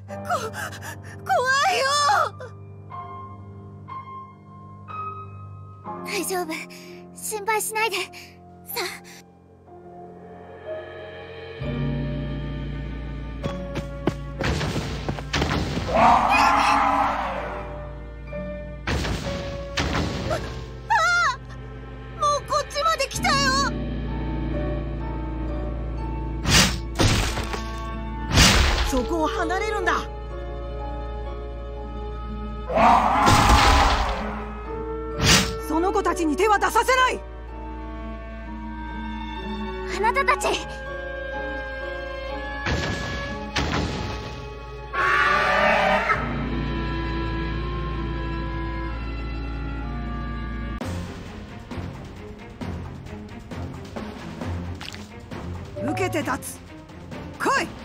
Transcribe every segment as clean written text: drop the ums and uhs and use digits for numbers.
いよ。 大丈夫、心配しないで。さもうこっちまで来たよ。そこを離れるんだ。その子たちに手は出させない。 あなたたち、 受けて立つ。来い。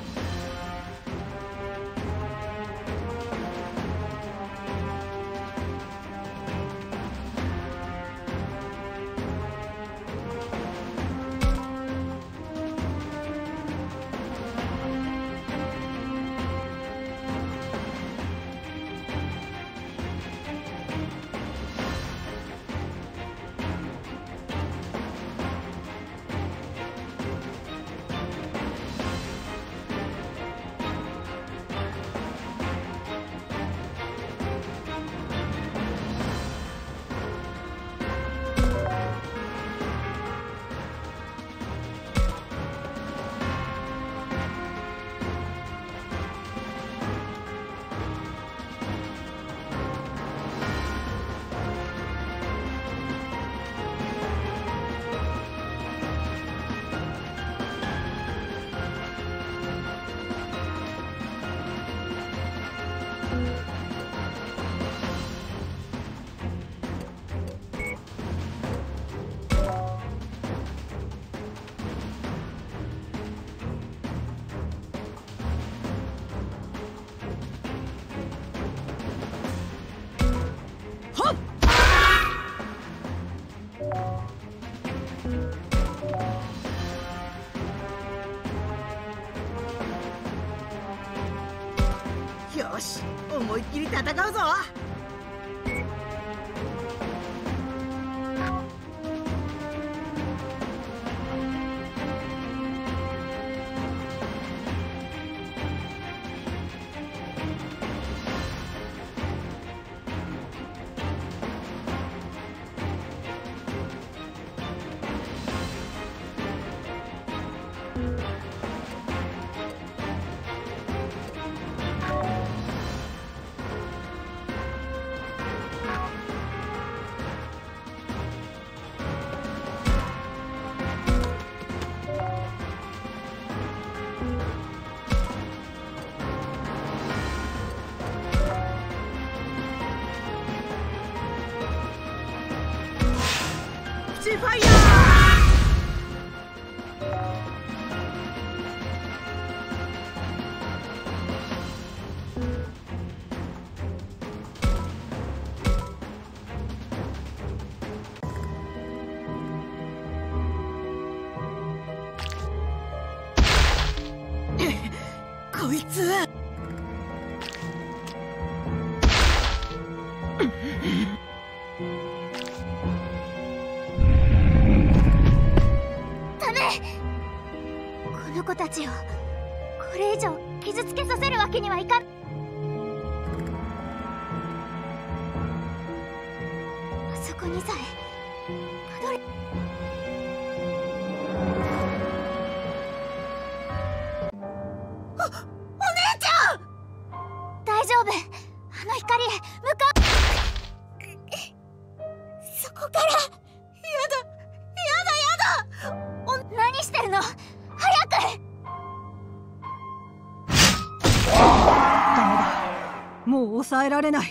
よし、思いっきり戦うぞ。ファイヤー。こいつこの子たちをこれ以上傷つけさせるわけにはいかん。あそこにさえたどり。お姉ちゃん、大丈夫。あの光へ向かう。そこから。やだ。何してるの。早く。 ダメだ、もう抑えられない。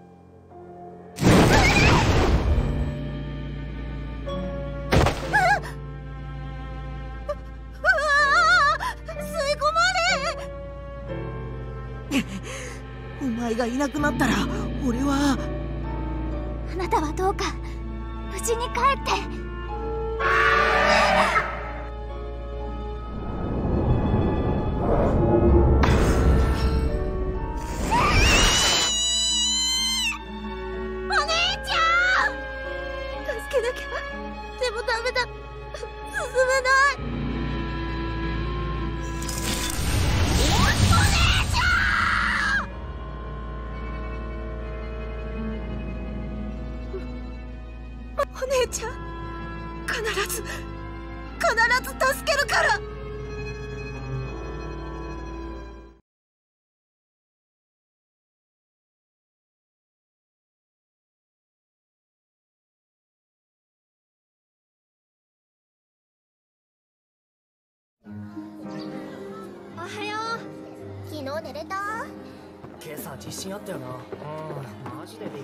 お前がいなくなったら俺は。 あなたはどうか無事に帰って。 姉ちゃん、必ず助けるから。 おはよう。昨日寝れた？ 今朝地震あったよな。マジでビビった。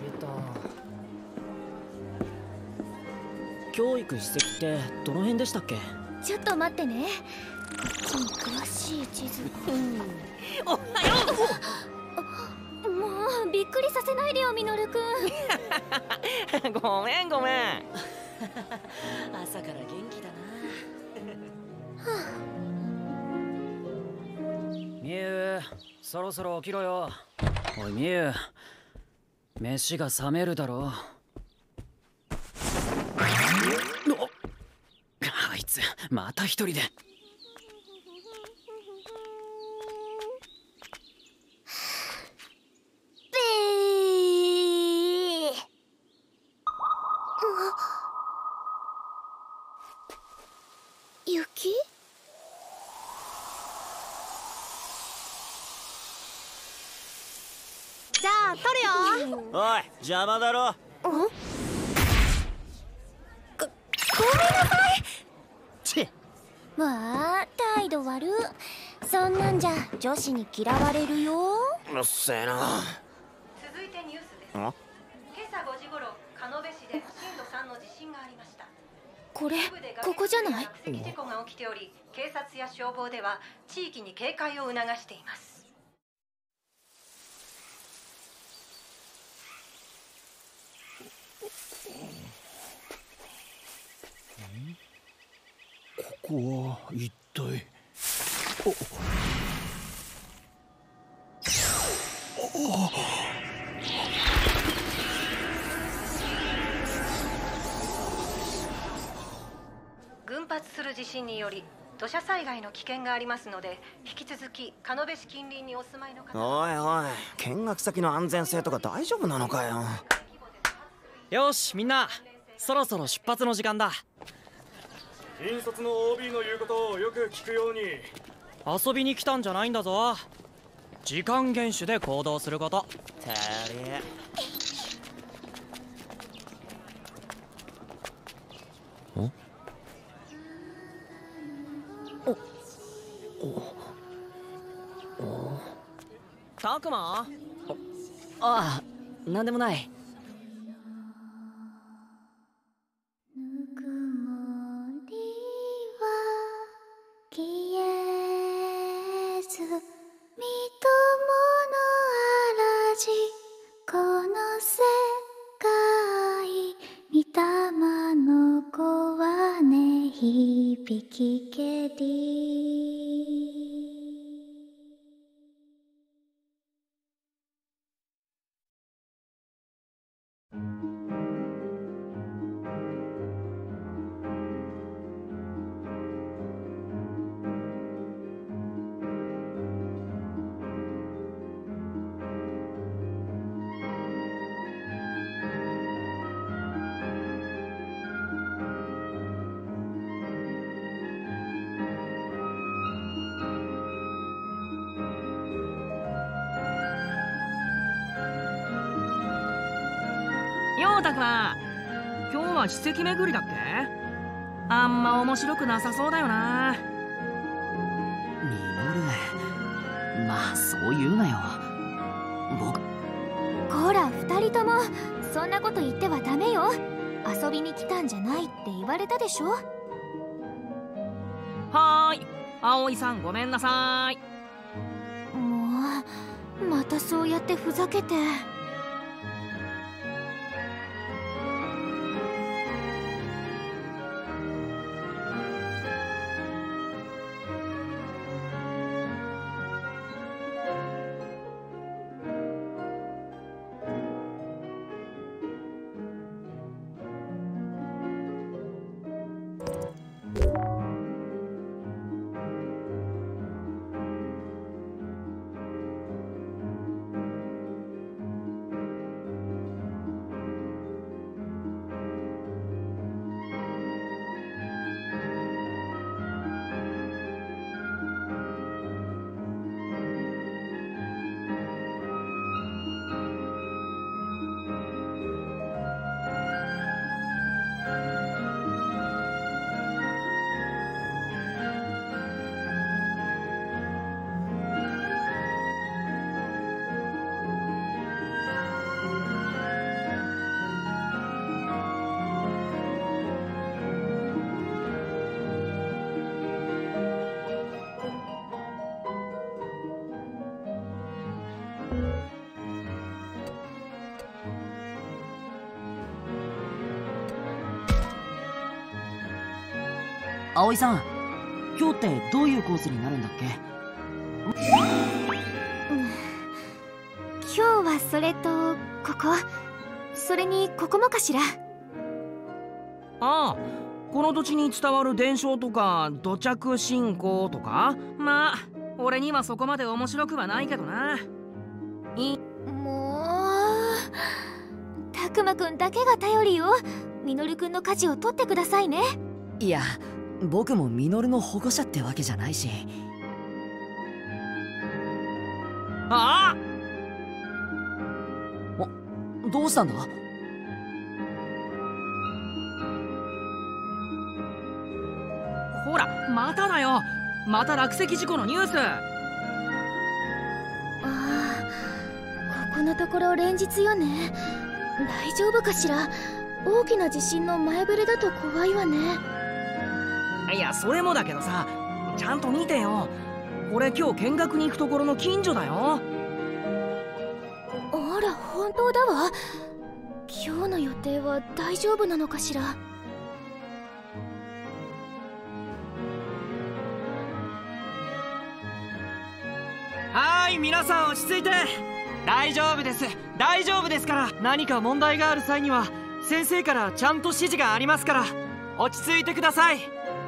教育史跡ってどの辺でしたっけ？ ちょっと待ってね。こっちに詳しい地図。 おはよもうびっくりさせないでよ、ミノルくん。 ごめん。朝から元気だな。みゆ、そろそろ起きろよ。おいみゆ、飯が冷めるだろ。あいつまた一人で。 雪？じゃあ撮るよ。 おい、邪魔だろ。 ごめんなさい。 ちわあ、態度悪。そんなんじゃ女子に嫌われるよ。 うっせえな。 続いてニュースです。今朝5時頃、鹿野部市で震度3の地震がありました。 これ、ここじゃない？ 落石事故が起きており、警察や消防では地域に警戒を促しています。 ここは一体。 群発する地震により土砂災害の危険がありますので、引き続き鹿野部市近隣にお住まいの方。 おい、見学先の安全性とか大丈夫なのかよ。 よしみんな、そろそろ出発の時間だ。 引率の OB の言うことをよく聞くように。 遊びに来たんじゃないんだぞ。時間厳守で行動すること。 てれ。 たくま？ああ、なんでもない。 ぬくもりは消えず、みともの嵐、この世界、御霊の子はね、響きけり。 ようたくま、今日は史跡巡りだっけ？あんま面白くなさそうだよな。 ミノル、まあそう言うなよ。僕。 こら、二人ともそんなこと言ってはダメよ。遊びに来たんじゃないって言われたでしょ。 はーい、葵さんごめんなさい。 もうまたそうやってふざけて。 葵さん、今日ってどういうコースになるんだっけ？ 今日はそれとここ、それにここもかしら。 ああ、この土地に伝わる伝承とか土着信仰とか、まあ俺にはそこまで面白くはないけどな。 もうたくまくんだけが頼りよ。ミノルくんの舵を取ってくださいね。 いや、僕もミノルの保護者ってわけじゃないし。 ああ、 どうしたんだ？ ほらまただよ。また落石事故のニュース。 ああ、ここのところ連日よね。大丈夫かしら。大きな地震の前触れだと怖いわね。 いや、それもだけどさ、ちゃんと見てよ。これ今日見学に行くところの近所だよ。 あら、本当だわ。今日の予定は大丈夫なのかしら。 はーい、皆さん落ち着いて。大丈夫です、大丈夫ですから。何か問題がある際には先生からちゃんと指示がありますから、落ち着いてください。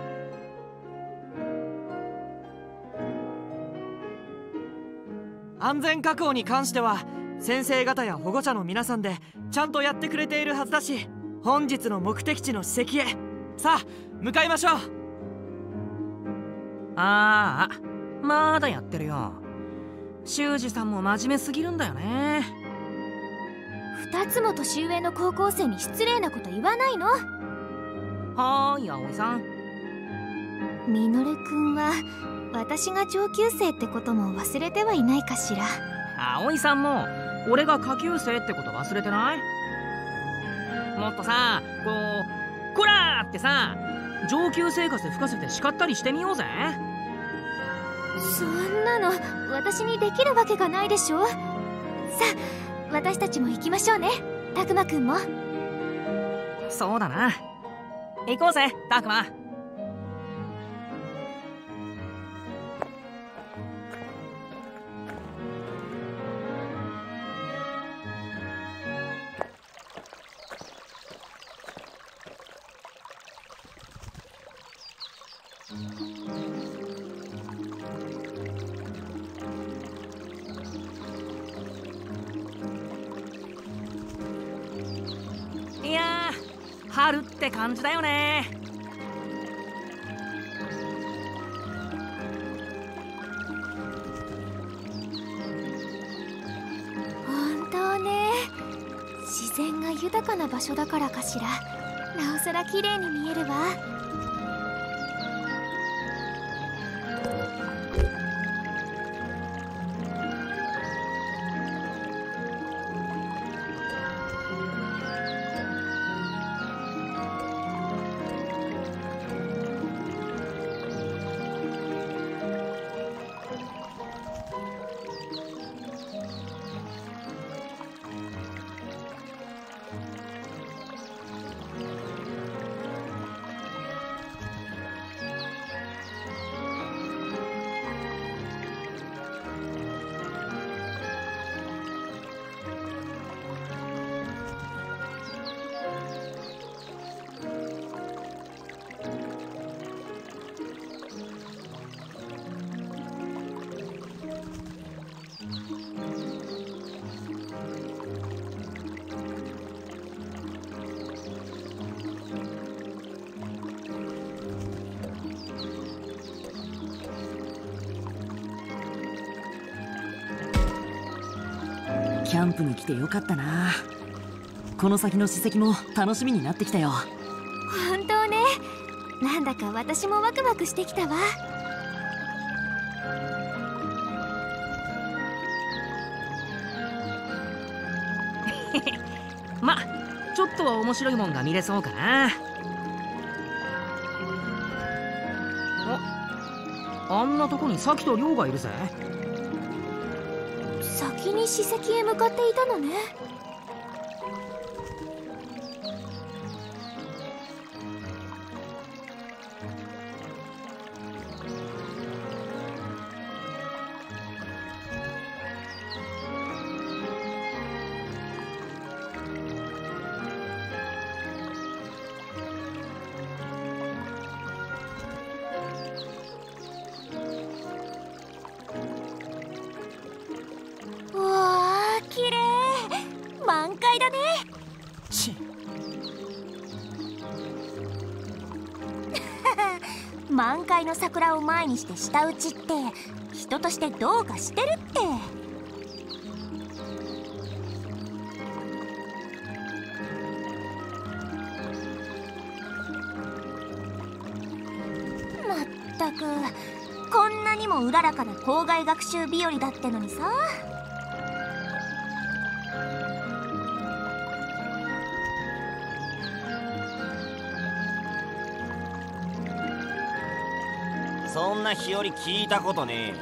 安全確保に関しては先生方や保護者の皆さんでちゃんとやってくれているはずだし、本日の目的地の史跡へさあ向かいましょう。 ああ、まだやってるよ。修二さんも真面目すぎるんだよね。 2つも年上の高校生に失礼なこと言わないの。 はーい、葵さん。 ミノルくんは私が上級生ってことも忘れてはいないかしら。 葵さんも俺が下級生ってこと忘れてない？もっとさ、こうこらーってさ、上級生活吹かせて叱ったりしてみようぜ。 そんなの私にできるわけがないでしょ。さあ、私たちも行きましょうね。たくまくんも。 そうだな。行こうぜ、たくま。いやー、春って感じだよね。 本当ね。自然が豊かな場所だからかしら。なおさら綺麗に見えるわ。 キャンプに来てよかったな。この先の史跡も楽しみになってきたよ。 本当ね。なんだか私もワクワクしてきたわ。 ま、ちょっとは面白いもんが見れそうかな。あんなとこにサキとリョウがいるぜ。 先に史跡へ向かっていたのね。 だね。 ち満開の桜を前にして舌打ちって人としてどうかしてるって。まったくこんなにもうららかな校外学習日和だってのにさ。 そんな日和聞いたことねえよ。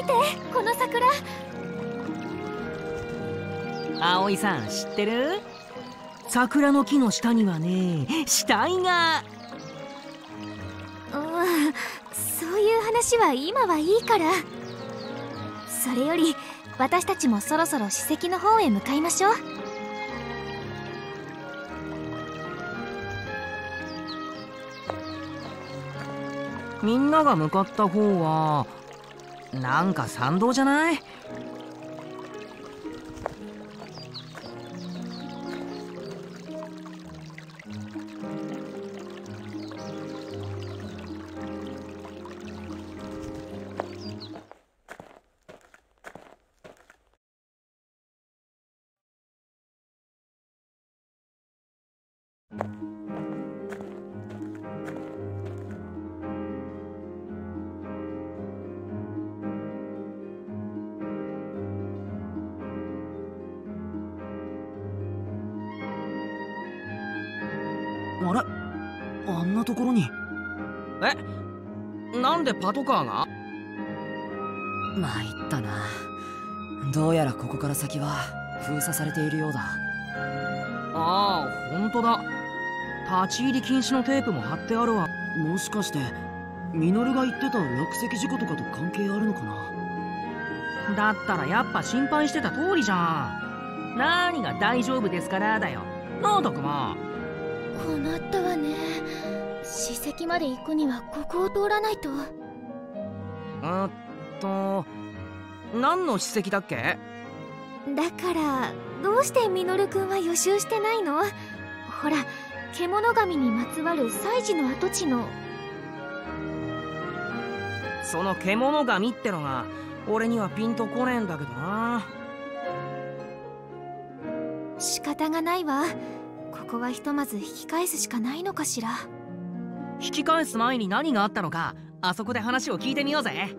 てこの桜。 葵さん知ってる？桜の木の下にはね、死体が。 そういう話は今はいいから。それより私たちもそろそろ史跡の方へ向かいましょう。 みんなが向かった方はなんか参道じゃない？ あれ、あんなところに。 なんでパトカーが？ 参ったな。どうやらここから先は封鎖されているようだ。 ああ、ほんとだ。立ち入り禁止のテープも貼ってあるわ。 もしかしてミノルが言ってた落石事故とかと関係あるのかな。 だったらやっぱ心配してた通りじゃん。何が大丈夫ですからだよ。なあたくま。 困ったわね。史跡まで行くにはここを通らないと。 何の史跡だっけ？ だからどうしてミノルくんは予習してないの？ほら、獣神にまつわる祭事の跡地の。 その獣神ってのが俺にはピンとこねえんだけどな。 仕方がないわ。ここはひとまず引き返すしかないのかしら。 引き返す前に何があったのか、あそこで話を聞いてみようぜ。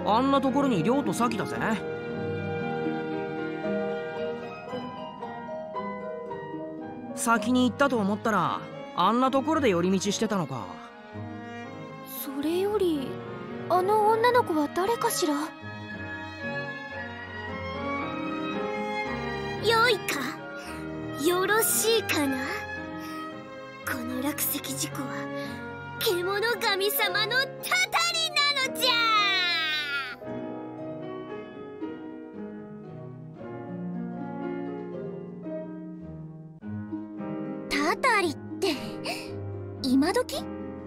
あんなところに亮と咲だぜ。先に行ったと思ったらあんなところで寄り道してたのか。 それよりあの女の子は誰かしら。 よいか、よろしいかな。この落石事故は獣神様のたたりなのじゃ。 たたりって今時？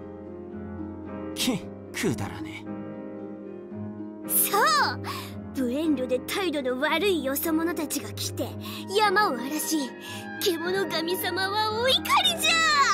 くだらねそう、無遠慮で態度の悪いよそ者たちが来て山を荒らし、獣神様はお怒りじゃ。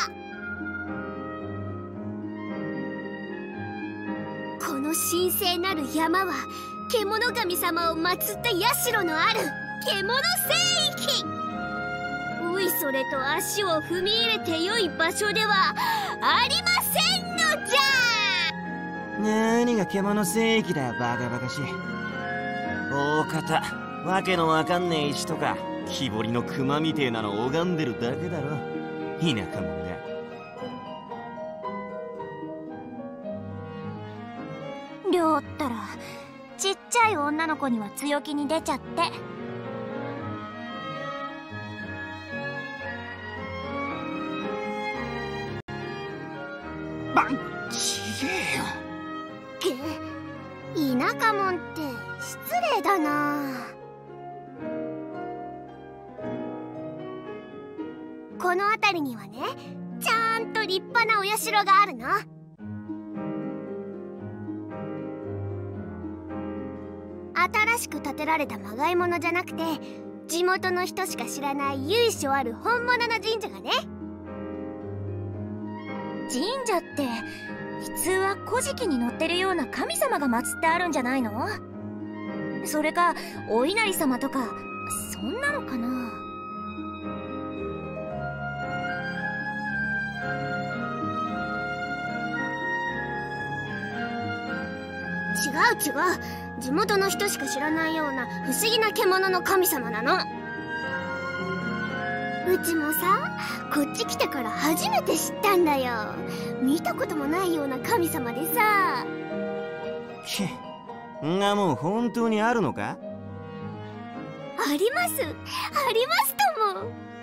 この神聖なる山は獣神様を祀った社のある獣聖域。おいそれと足を踏み入れてよい場所ではありませんのじゃ。 何が獣聖域だよ、バカバカしい。大方わけのわかんねえ石とか木彫りの熊みてえなの拝んでるだけだろ、田舎者が。 亮ったらちっちゃい女の子には強気に出ちゃって。 ちげえよ。 田舎者って失礼だな。この辺りにはね、ちゃんと立派なお社があるの。新しく建てられたまがいものじゃなくて、地元の人しか知らない由緒ある本物の神社がね。 神社って普通は古事記に載ってるような神様が祀ってあるんじゃないの？それかお稲荷様とかそんなのかな。 違う、地元の人しか知らないような不思議な獣の神様なの。うちもさ、こっち来てから初めて知ったんだよ。見たこともないような神様でさ。 んなもん本当にあるのか？ ありますとも。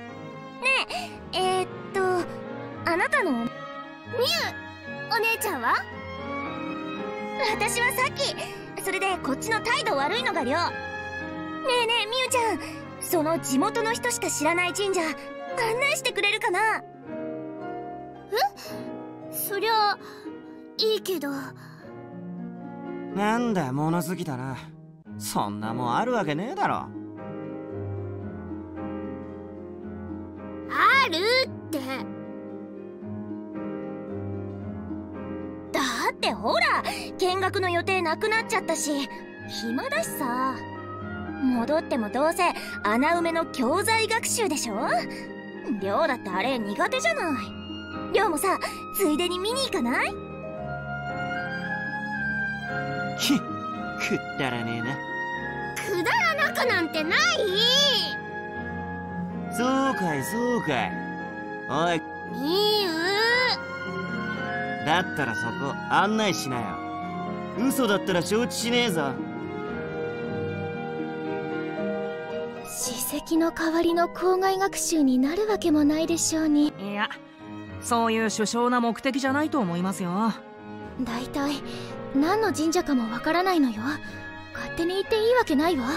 ねえ、あなたのみゆ、お姉ちゃんは？ 私はさっき、それでこっちの態度悪いのが亮。ねえねえみゆちゃん、その地元の人しか知らない神社案内してくれるかな？ え？そりゃいいけど。 なんだ物好きだな。そんなもんあるわけねえだろ。 あるって。 だってほら、見学の予定なくなっちゃったし暇だしさ。戻ってもどうせ穴埋めの教材学習でしょ。亮だってあれ苦手じゃない。亮もさ、ついでに見に行かない？ くだらねえな。 くだらなくなんてない。 そうかいそうかい。おいみゆ。 だったらそこ案内しなよ。嘘だったら承知しねえぞ。 史跡の代わりの校外学習になるわけもないでしょうに。 いや、そういう殊勝な目的じゃないと思いますよ。 だいたい何の神社かもわからないのよ。勝手に行っていいわけないわ。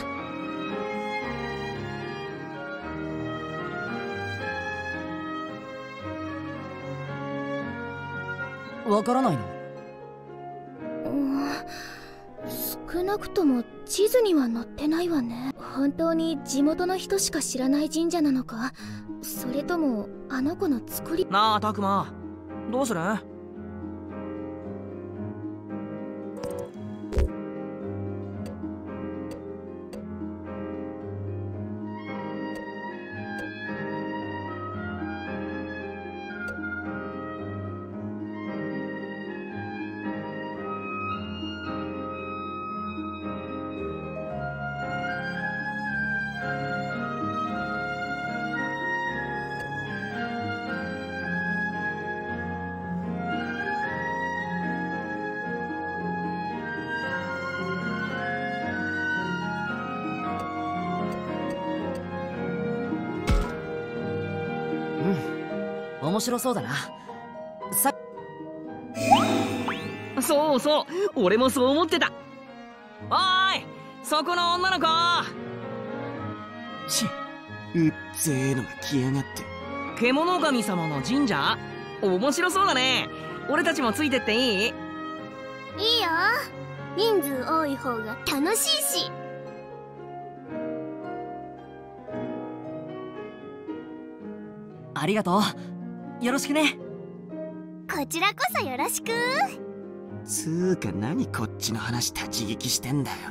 わからないの？ 少なくとも地図には載ってないわね。本当に地元の人しか知らない神社なのか、それともあの子の作り。 なあタクマ、どうする？ 面白そうだな。 そうそう、俺もそう思ってた。おーい、そこの女の子。 うっぜえのが来やがって。 獣神様の神社、面白そうだね。俺たちもついてっていい？ いいよ。人数多い方が楽しいし。 ありがとう。よろしくね。 こちらこそよろしく。 つーか何こっちの話立ち聞きしてんだよ。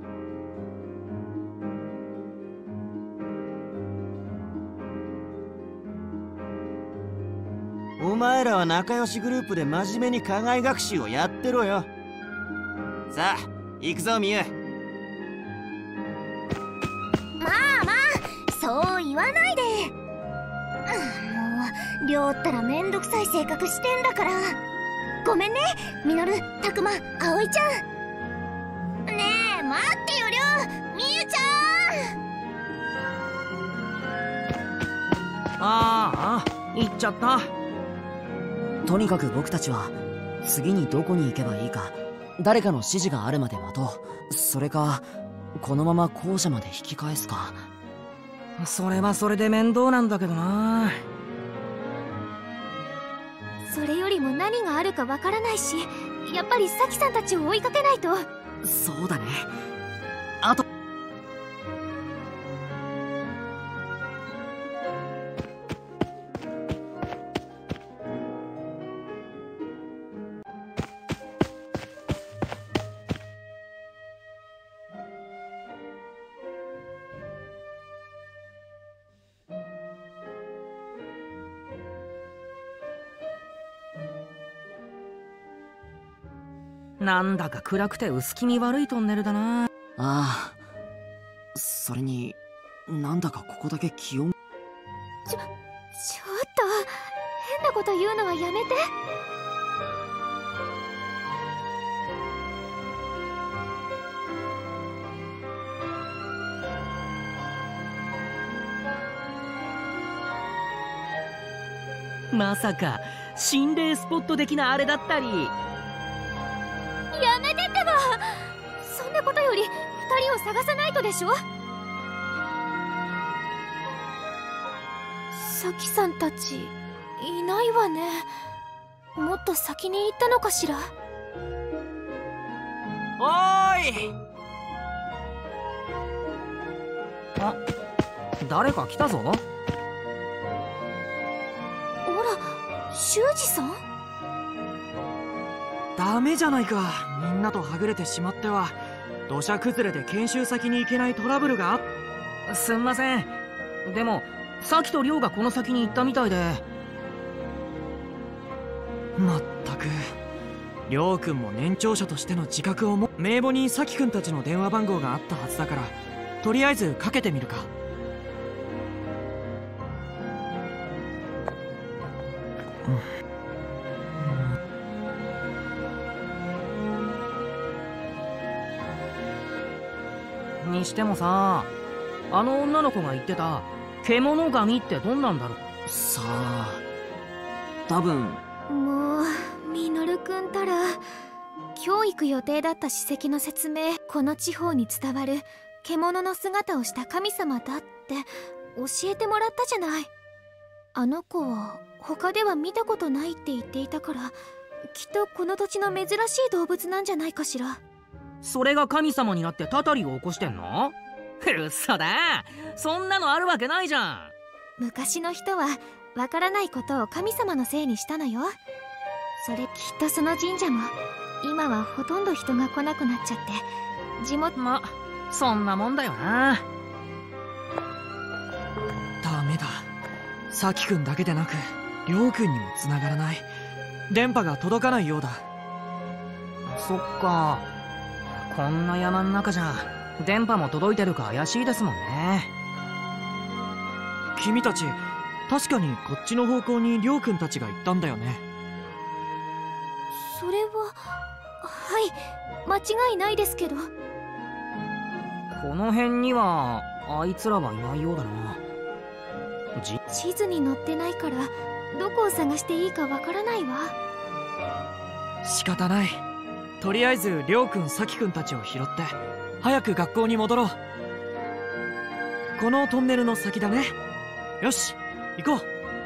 お前らは仲良しグループで真面目に課外学習をやってろよ。さあ行くぞミユ。 まあまあ、そう言わないで。もう亮ったらめんどくさい性格してんだから。ごめんね、ミノル、タクマ、葵ちゃん。ねえ待ってよ、亮、みゆちゃん。 ああ、行っちゃった。 とにかく僕たちは次にどこに行けばいいか誰かの指示があるまで待とう。それかこのまま校舎まで引き返すか。 それはそれで面倒なんだけどな。 それよりも何があるかわからないし、やっぱりサキさんたちを追いかけないと。 そうだね。あとなんだか暗くて薄気味悪いトンネルだな。 ああ、それになんだかここだけ気温。 ちょっと変なこと言うのはやめて。 まさか心霊スポット的なあれだったり。 やめてってば。そんなことより2人を探さないとでしょ。サキさんたちいないわね。もっと先に行ったのかしら。 おーい。あ、誰か来たぞ。 あら、修二さん。 ダメじゃないか、みんなとはぐれてしまっては。土砂崩れで研修先に行けないトラブルがあっ。 すんません。でもサキとリョウがこの先に行ったみたいで。 まったく、りょうくんも年長者としての自覚を名簿にサキくんたちの電話番号があったはずだから、とりあえずかけてみるか。 にしてもさ、あの女の子が言ってた獣神ってどんなんだろう。 さあ、多分もうミノルくんたら今日行く予定だった史跡の説明、この地方に伝わる獣の姿をした神様だって教えてもらったじゃない。あの子は他では見たことないって言っていたから、きっとこの土地の珍しい動物なんじゃないかしら。 それが神様になってたたりを起こしてんの？嘘だ、そんなのあるわけないじゃん。 昔の人はわからないことを神様のせいにしたのよ。それきっとその神社も今はほとんど人が来なくなっちゃって地元。 ま、そんなもんだよな。 ダメだ、サキくんだけでなくりょうくんにも繋がらない。電波が届かないようだ。 そっか、こんな山ん中じゃ電波も届いてるか怪しいですもんね。 君たち確かにこっちの方向にりょうくんたちが行ったんだよね。 それははい間違いないですけど。 この辺にはあいつらはいないようだな。 地図に載ってないからどこを探していいかわからないわ。 仕方ない。とりあえずりょうくん、さきくんたちを拾って早く学校に戻ろう。このトンネルの先だね。よし、行こう。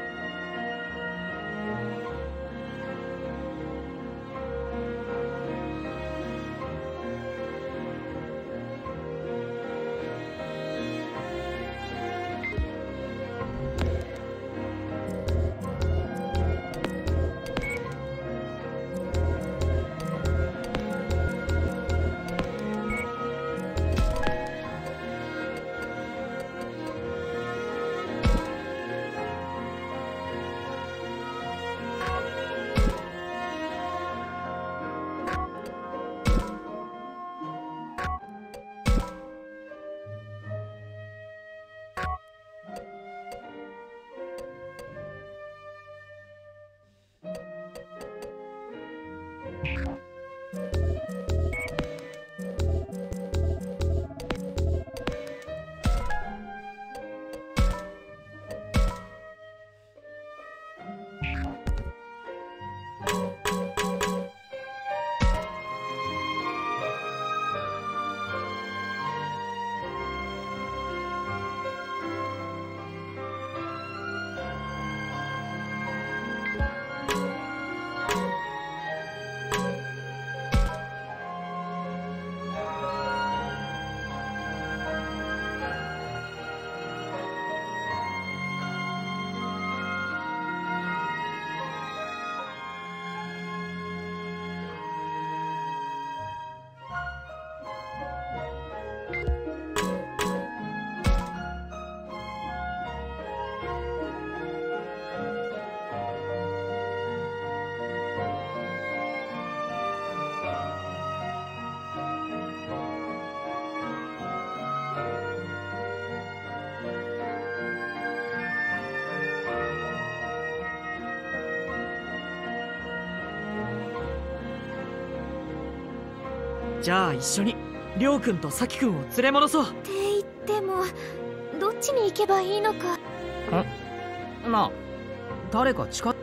じゃあ一緒にりょうくんとさきくんを連れ戻そう。 って言っても、どっちに行けばいいのか。 なあ、誰か近っ。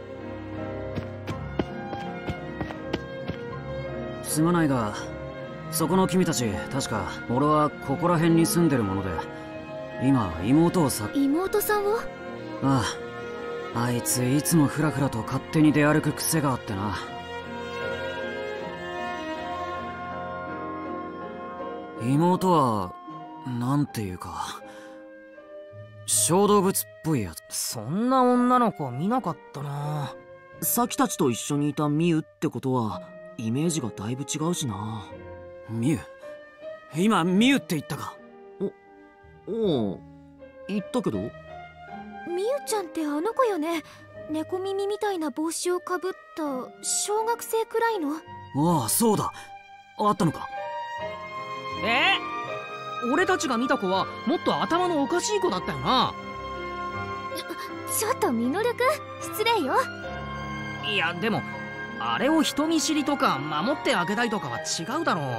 すまないが、そこの君たち、確か俺はここら辺に住んでるもので、今妹を妹さんを？ ああ、あいついつもフラフラと勝手に出歩く癖があってな。妹はなんていうか小動物っぽいやつ。 そんな女の子見なかったな。 サキたちと一緒にいたミユってことはイメージがだいぶ違うしな。ミユ？今ミユって言ったか？おう、言ったけど。 みゆちゃんってあの子よね。猫耳みたいな帽子をかぶった小学生くらいの。 ああ、そうだ。あったのか。 俺たちが見た子はもっと頭のおかしい子だったよな。 ちょっとミノルくん、失礼よ。 いやでもあれを人見知りとか守ってあげたいとかは違うだろ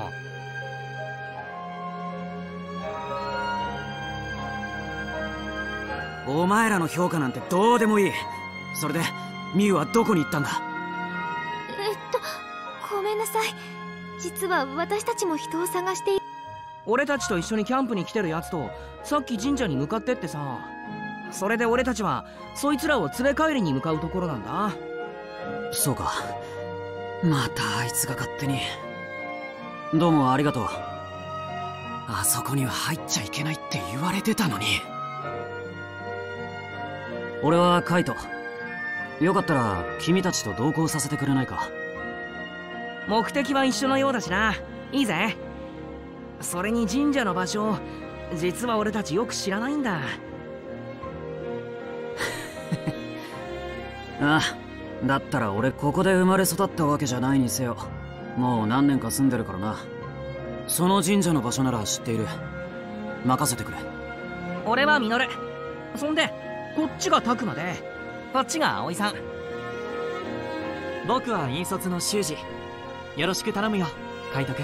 う。お前らの評価なんてどうでもいい。それでミユはどこに行ったんだ？ ごめんなさい。実は私たちも人を探している。 俺たちと一緒にキャンプに来てるやつとさっき神社に向かってってさ、それで俺たちはそいつらを連れ帰りに向かうところなんだ。 そうか。またあいつが勝手に。どうもありがとう。あそこには入っちゃいけないって言われてたのに。俺はカイト。よかったら君たちと同行させてくれないか？ 目的は一緒のようだしな。いいぜ。それに神社の場所、実は俺たちよく知らないんだ。 ああ、だったら俺ここで生まれ育ったわけじゃないにせよ、もう何年か住んでるからな。その神社の場所なら知っている。任せてくれ。 俺はミノル。そんでこっちがタクマで、こっちが葵さん。 僕は引率の修二。よろしく頼むよ、カイトくん。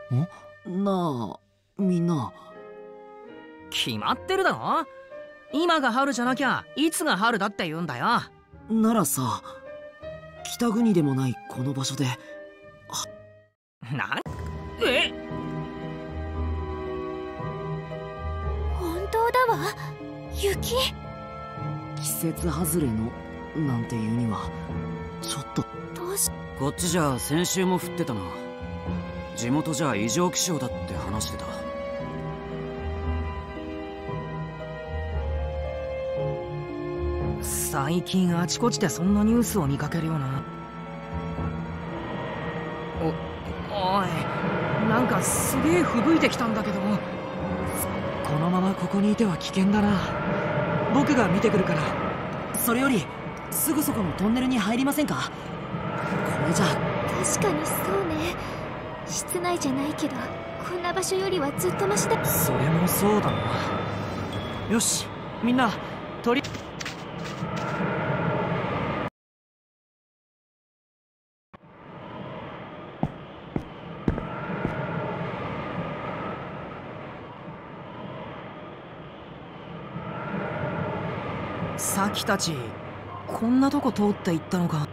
なあみんな。 決まってるだろ。今が春じゃなきゃいつが春だって言うんだよ。 ならさ、北国でもないこの場所で。 え？ 本当だわ、雪。 季節外れのなんて言うにはちょっと。 こっちじゃ先週も降ってたな。地元じゃ異常気象だって話してた。 最近あちこちでそんなニュースを見かけるような。おい、なんかすげえ吹雪いてきたんだけど。 このままここにいては危険だな。僕が見てくるから。 それよりすぐそこのトンネルに入りませんか？これじゃ。 確かにそうね。室内じゃないけどこんな場所よりはずっとマシだ。 それもそうだな。よし、みんなさきたちこんなとこ通って行ったのか。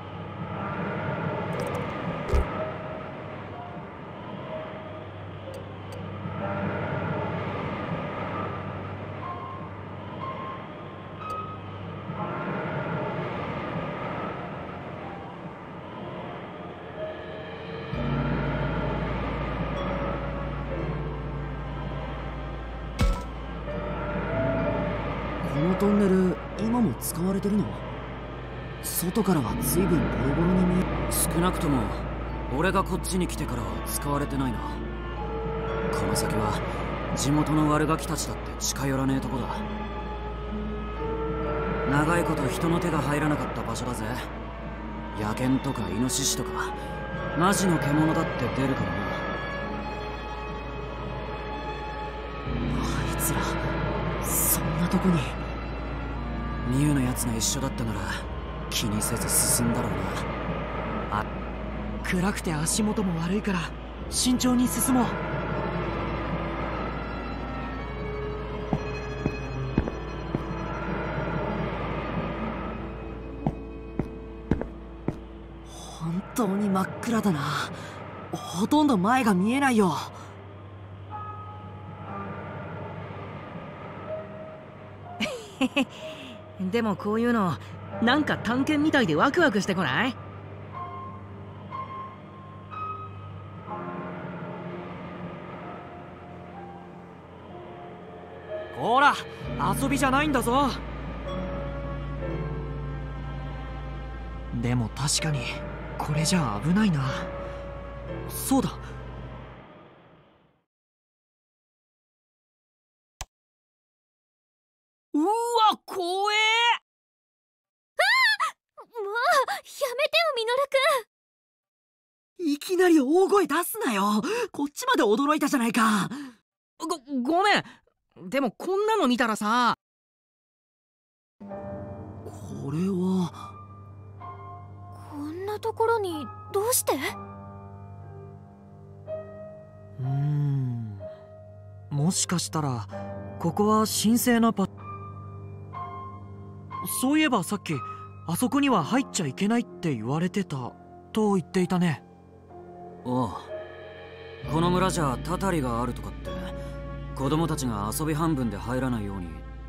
このトンネル今も使われてるの？外からは随分ボロボロに見え。 少なくとも俺がこっちに来てからは使われてないな。この先は地元の悪ガキたちだって近寄らねえとこだ。長いこと人の手が入らなかった場所だぜ。野犬とかイノシシとかマジの獣だって出るからな。 あいつらそんなとこに。 ミュウのやつが一緒だったなら気にせず進んだろうな。 暗くて足元も悪いから慎重に進もう。 本当に真っ暗だな。ほとんど前が見えないよ。 でもこういうのなんか探検みたいでワクワクしてこない？ ほら、遊びじゃないんだぞ。でも確かにこれじゃ危ないな。そうだ、 うわ怖え。 もうやめてよミノルくん。 いきなり大声出すなよ。こっちまで驚いたじゃないか。 ごめん。でもこんなの見たらさ。 これはこんなところにどうして？ もしかしたらここは神聖なそういえばさっきあそこには入っちゃいけないって言われてたと言っていたね。 おう、この村じゃたたりがあるとかって。子供たちが遊び半分で入らないように。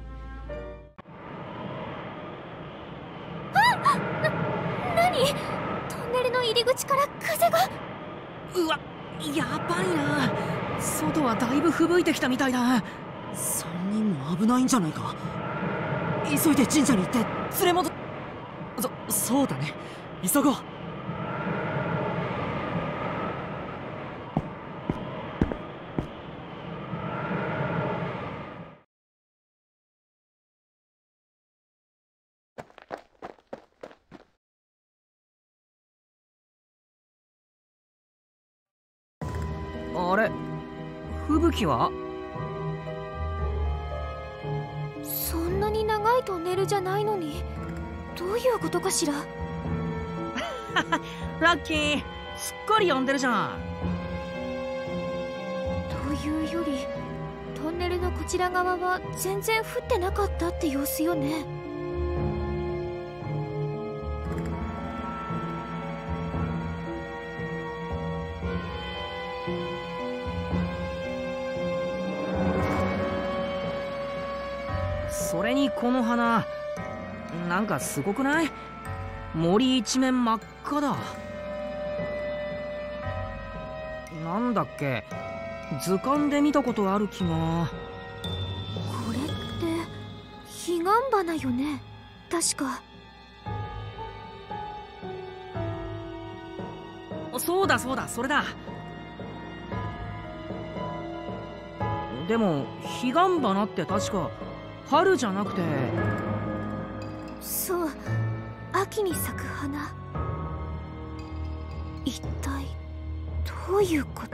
何？トンネルの入り口から風が。 うわ、やばいな。外はだいぶ吹雪いてきたみたいだ。 3人も危ないんじゃないか。急いで神社に行って連れ戻っ。 そうだね、急ごう。 あれ、吹雪は？ そんなに長いトンネルじゃないのにどういうことかしら。 ラッキー、すっかり呼んでるじゃん。 いうよりトンネルのこちら側は全然降ってなかったって様子よね。 それにこの花なんかすごくない？森一面真っ赤だ。なんだっけ、図鑑で見たことある気が。 これって彼岸花よね、確か。 そうだそうだ、それだ。でも彼岸花って確か春じゃなくて。 そう、秋に咲く花。一体どういうこと？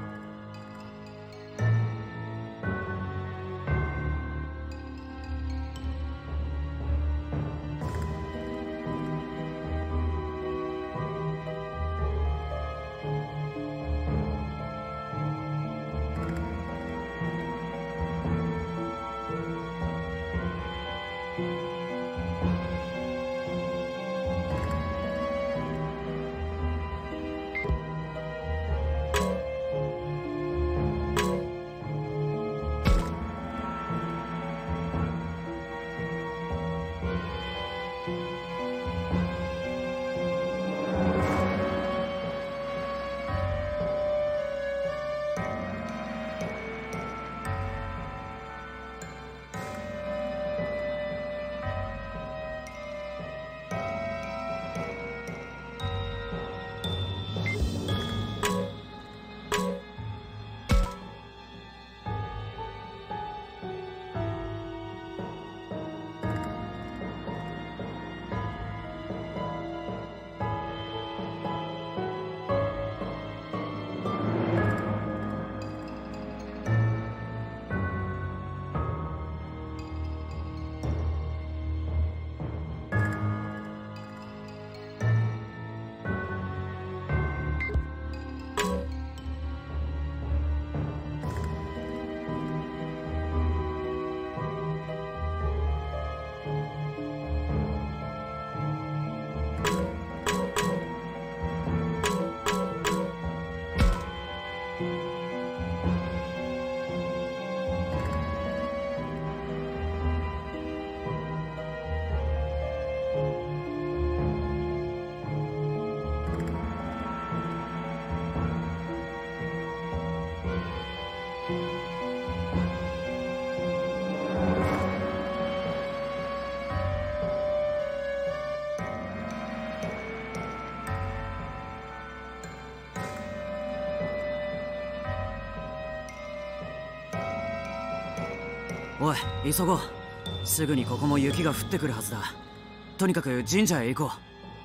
おい、急ごう。すぐにここも雪が降ってくるはずだ。とにかく神社へ行こ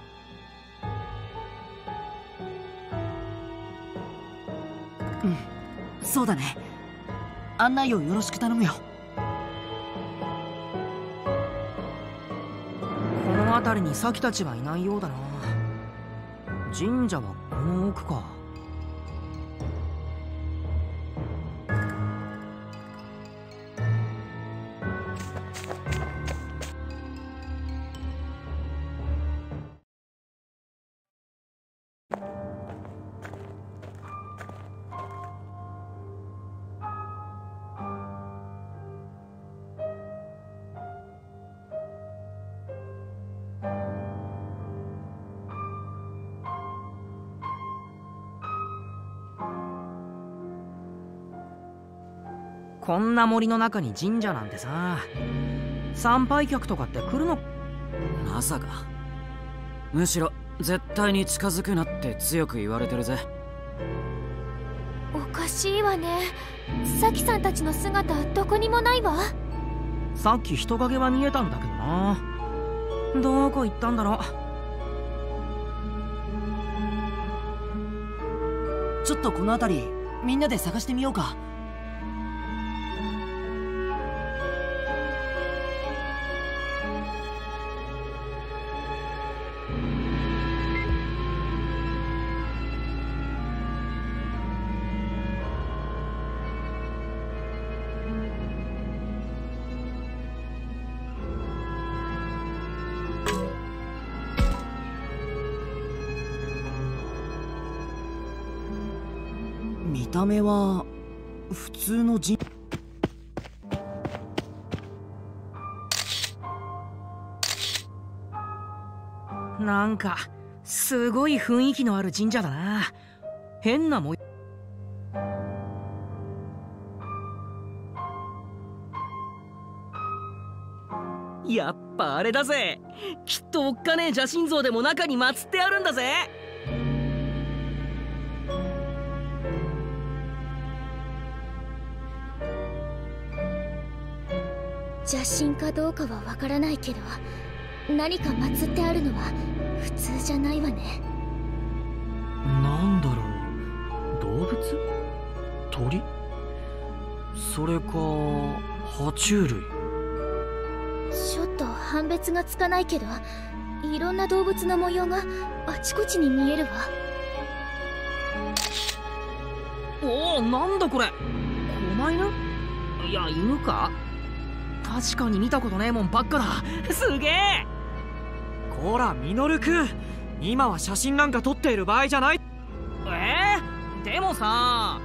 う。うん、そうだね。案内をよろしく頼むよ。 この辺りにサキたちはいないようだな。神社はこの奥か。こんな森の中に神社なんてさ、参拝客とかって来るの？ まさか。むしろ絶対に近づくなって強く言われてるぜ。 おかしいわね。サキさんたちの姿どこにもないわ。 さっき人影は見えたんだけどな。どこ行ったんだろう。ちょっとこの辺りみんなで探してみようか。 た目は普通の神なんかすごい雰囲気のある神社だな。変な模様。やっぱあれだぜ。きっとおっかねえ邪神像でも中に祀ってあるんだぜ。 邪神かどうかはわからないけど、何か祀ってあるのは普通じゃないわね。 なんだろう、動物？鳥？それか爬虫類？ ちょっと判別がつかないけど、いろんな動物の模様があちこちに見えるわ。 おお、なんだこれ、狛犬？いや、犬か？確かに見たことねえもんばっかだ。すげえ。 こらミノルくん、今は写真なんか撮っている場合じゃない。 でもさ。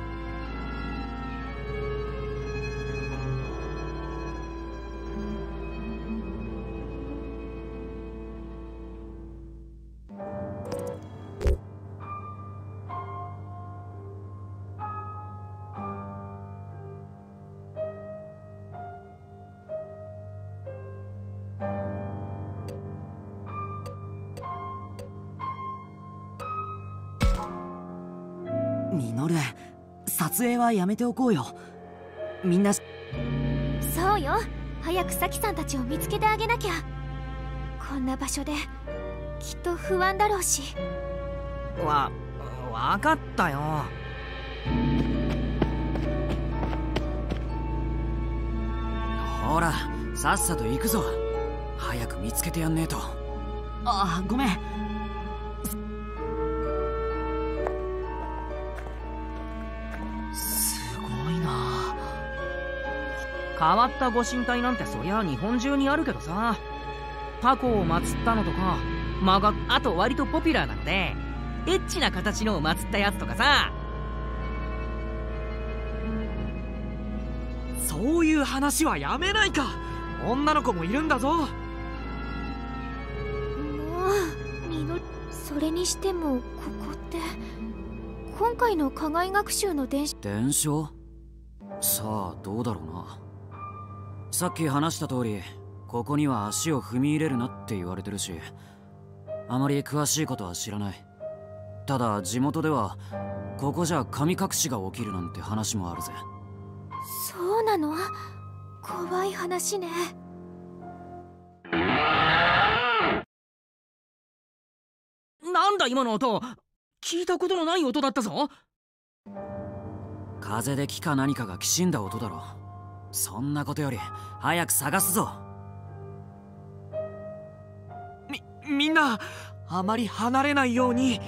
ミノル、撮影はやめておこうよ。みんな。 そうよ、早くサキさんたちを見つけてあげなきゃ。こんな場所できっと不安だろうし。 わかったよ。 ほらさっさと行くぞ。早く見つけてやんねえと。 あ、ごめん。 変わったご神体なんてそりゃ日本中にあるけどさ、タコを祀ったのとか、あと割とポピュラーなのでエッチな形のを祀ったやつとかさ。 そういう話はやめないか。女の子もいるんだぞ。もうミノ、それにしてもここって今回の課外学習の伝承？さあどうだろうな。さっき話した通り、ここには足を踏み入れるなって言われてるし、あまり詳しいことは知らない。ただ地元ではここじゃ神隠しが起きるなんて話もあるぜ。 そうなの？怖い話ね。 なんだ今の音、聞いたことのない音だったぞ。 風で木か何かがきしんだ音だろ。そんなことより早く探すぞ。 みんなあまり離れないように。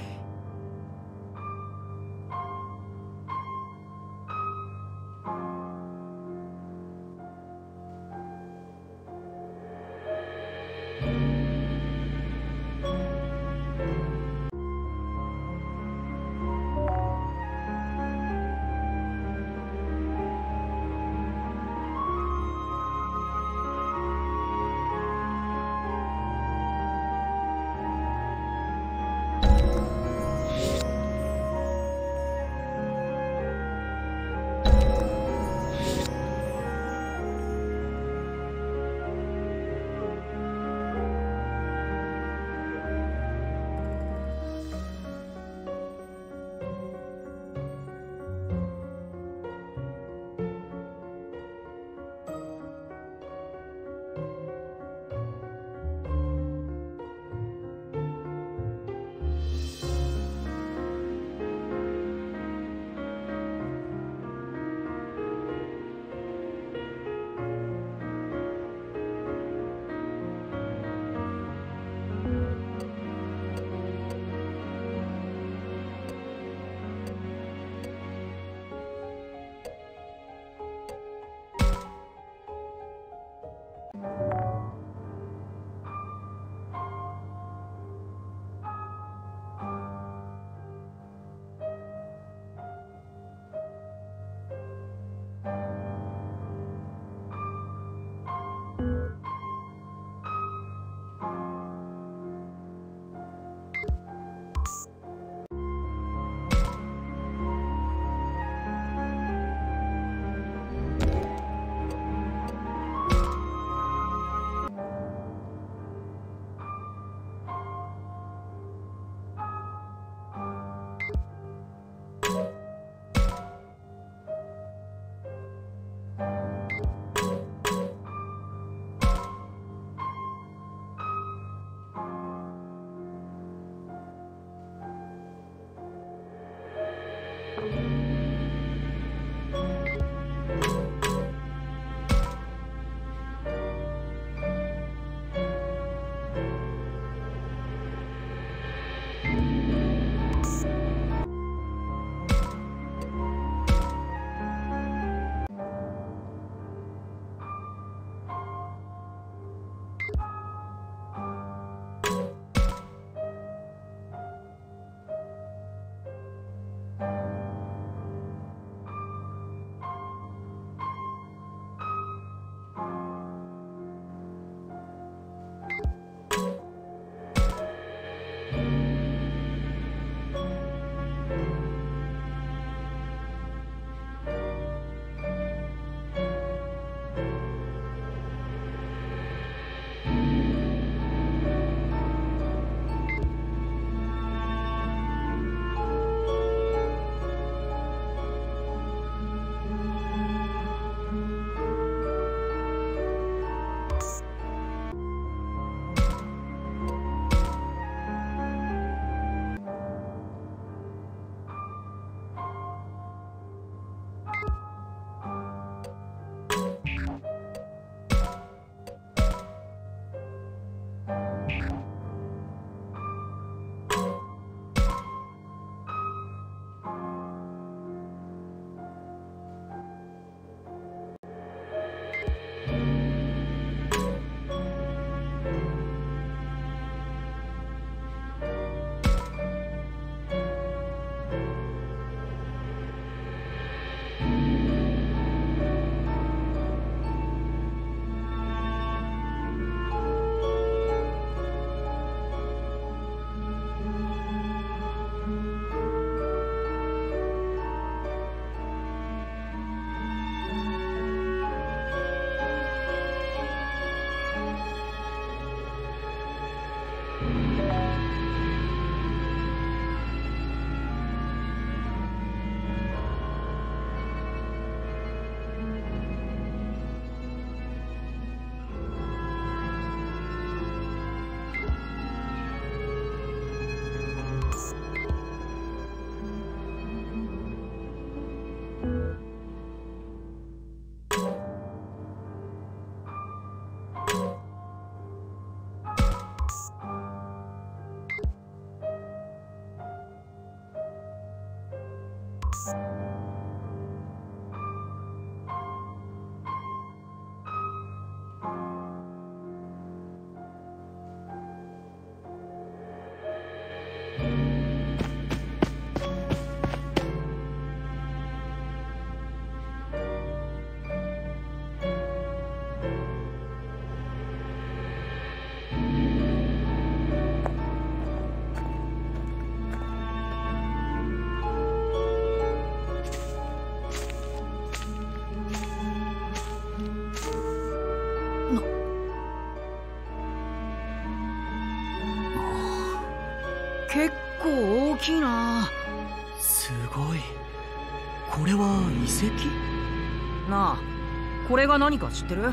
結構大きいな。 すごい。これは遺跡？ なあ、これが何か知ってる？ いや、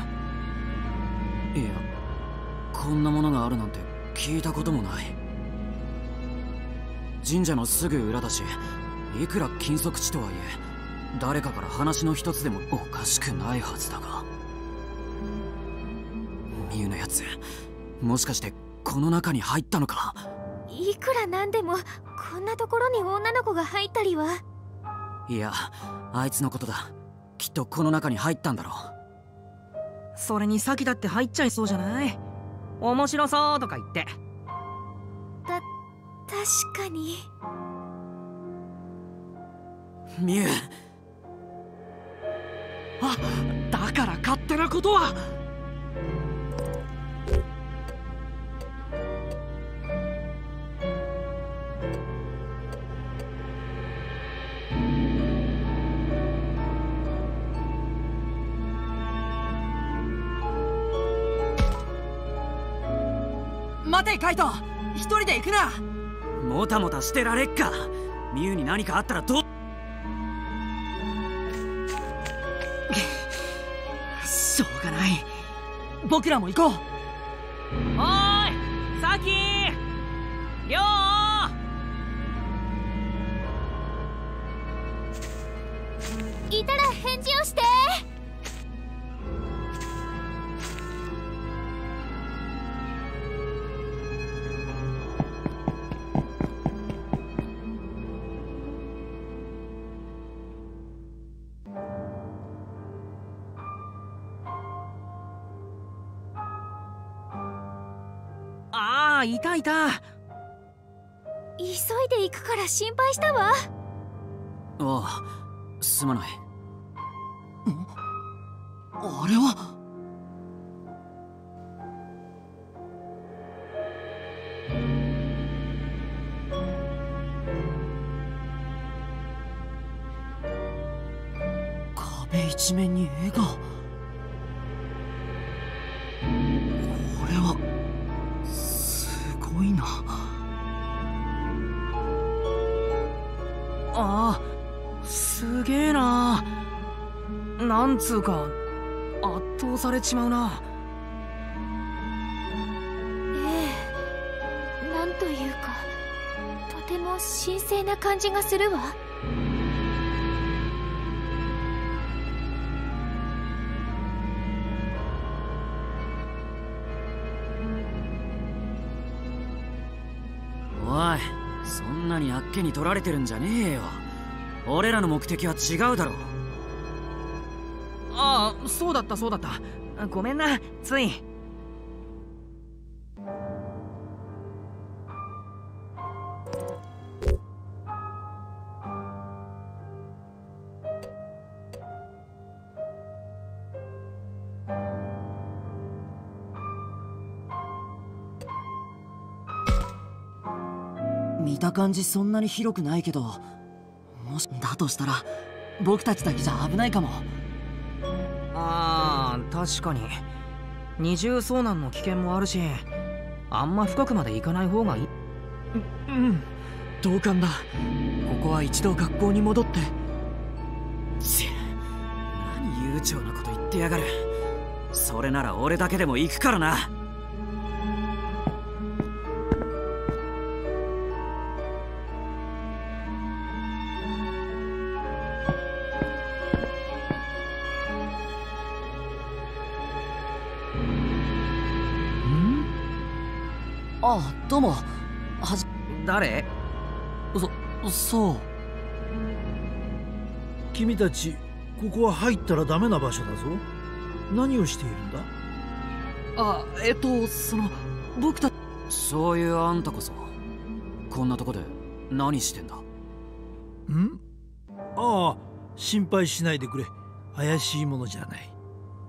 こんなものがあるなんて聞いたこともない。神社のすぐ裏だし、いくら禁足地とはいえ誰かから話の一つでもおかしくないはずだが。ミュウのやつ、もしかしてこの中に入ったのか？ いくらなんでもこんなところに女の子が入ったりは。 いや、あいつのことだ。きっとこの中に入ったんだろう。 それに先だって入っちゃいそうじゃない？面白そうとか言って。 確かに。 ミュウ。 あ、だから勝手なことは。 待てカイト、一人で行くな。 もたもたしてられっか。ミュウに何かあったらどう。 しょうがない、僕らも行こう。 おーい、サキリョいたら返事をして。 ああ、いたいた。 急いで行くから心配したわ。 ああ、すまない。 あれは。壁一面に絵が。これはすごいな。 ああ、すげえな。なんつうか圧倒されちまうな。 ええ、なんというかとても神聖な感じがするわ。 おい、そんなにあっけに取られてるんじゃねえよ。俺らの目的は違うだろう。 ああ、そうだったそうだった。ごめんな、つい。 見た感じそんなに広くないけど、もしだとしたら僕たちだけじゃ危ないかも。 ああ、確かに二重遭難の危険もあるし、あんま深くまで行かない方がいい。 うん、同感だ。ここは一度学校に戻って。 何悠長なこと言ってやがる。それなら俺だけでも行くからな。 あ、どうも。 誰？ そう。 君たち、ここは入ったらダメな場所だぞ。何をしているんだ？ 僕たち。そういうあんたこそこんなとこで何してんだ？ ああ、心配しないでくれ。怪しいものじゃない。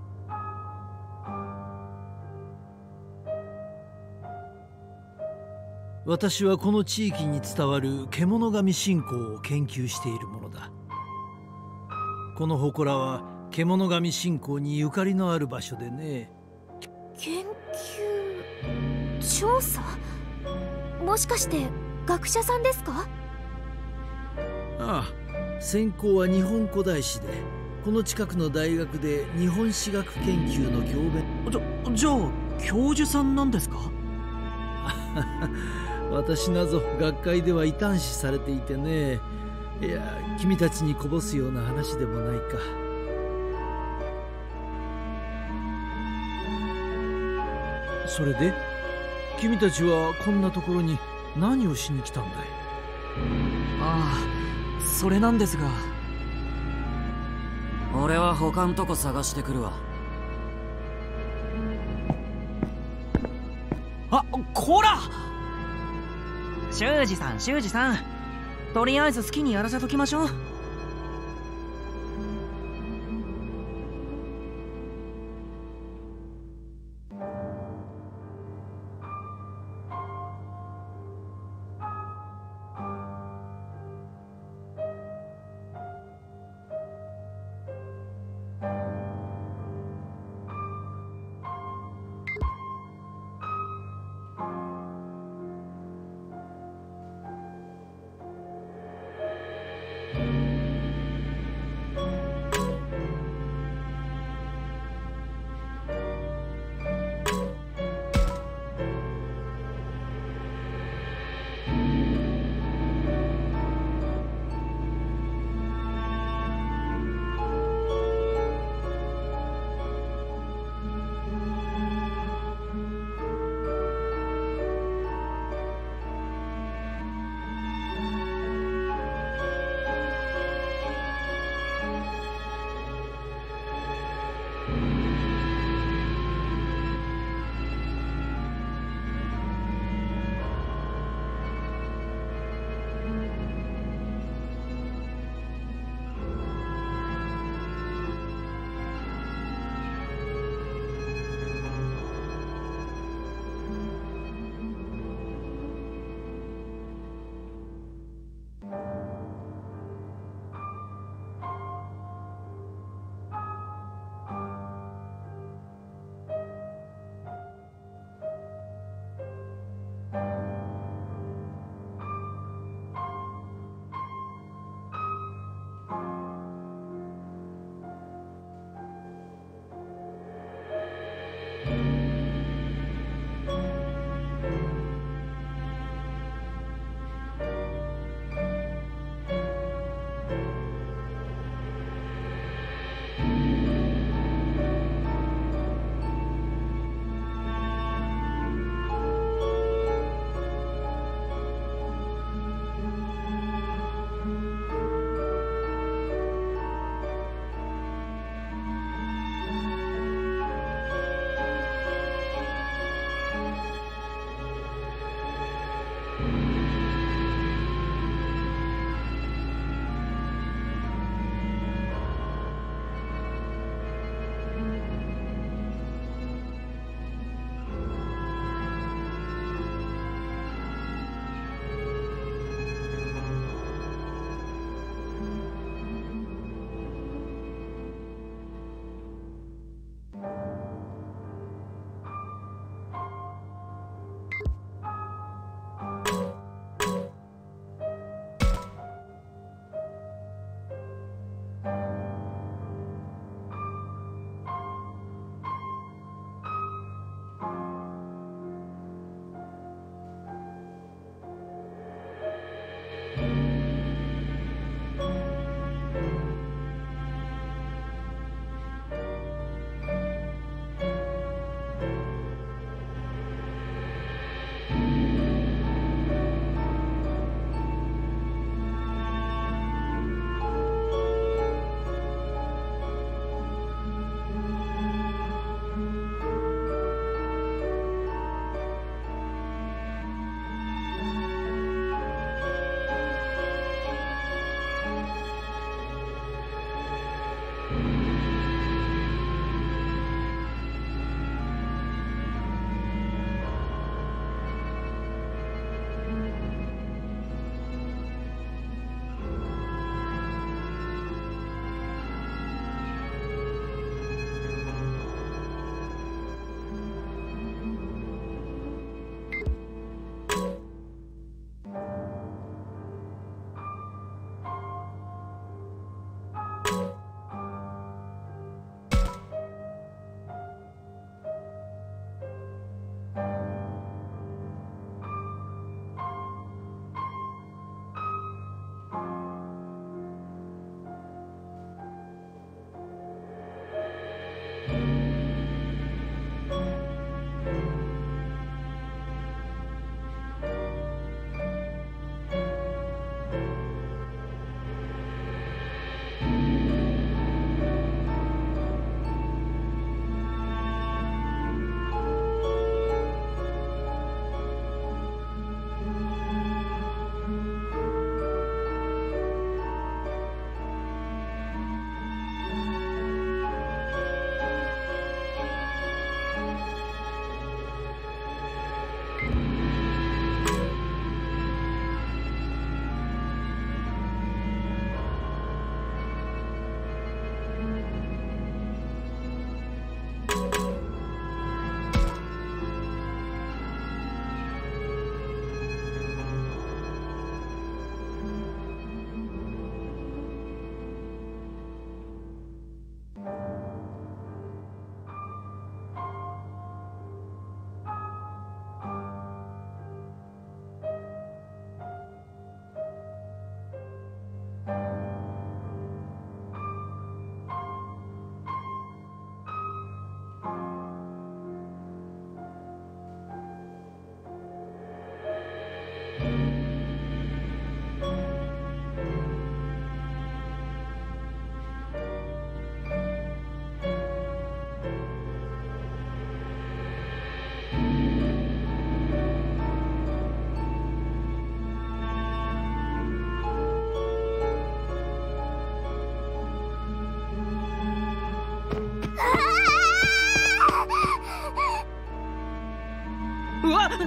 私はこの地域に伝わる獣神信仰を研究しているものだ。この祠は獣神信仰にゆかりのある場所でね。 研究調査？もしかして学者さんですか？ ああ、専攻は日本古代史で、この近くの大学で日本史学研究の教鞭。 じゃあ教授さんなんですか？ 私なぞ学会では異端視されていてね。いや、君たちにこぼすような話でもないか。それで君たちはこんなところに何をしに来たんだい？ それなんですが。 俺は他んとこ探してくるわ。 こら！ 修二さん、とりあえず好きにやらせときましょう。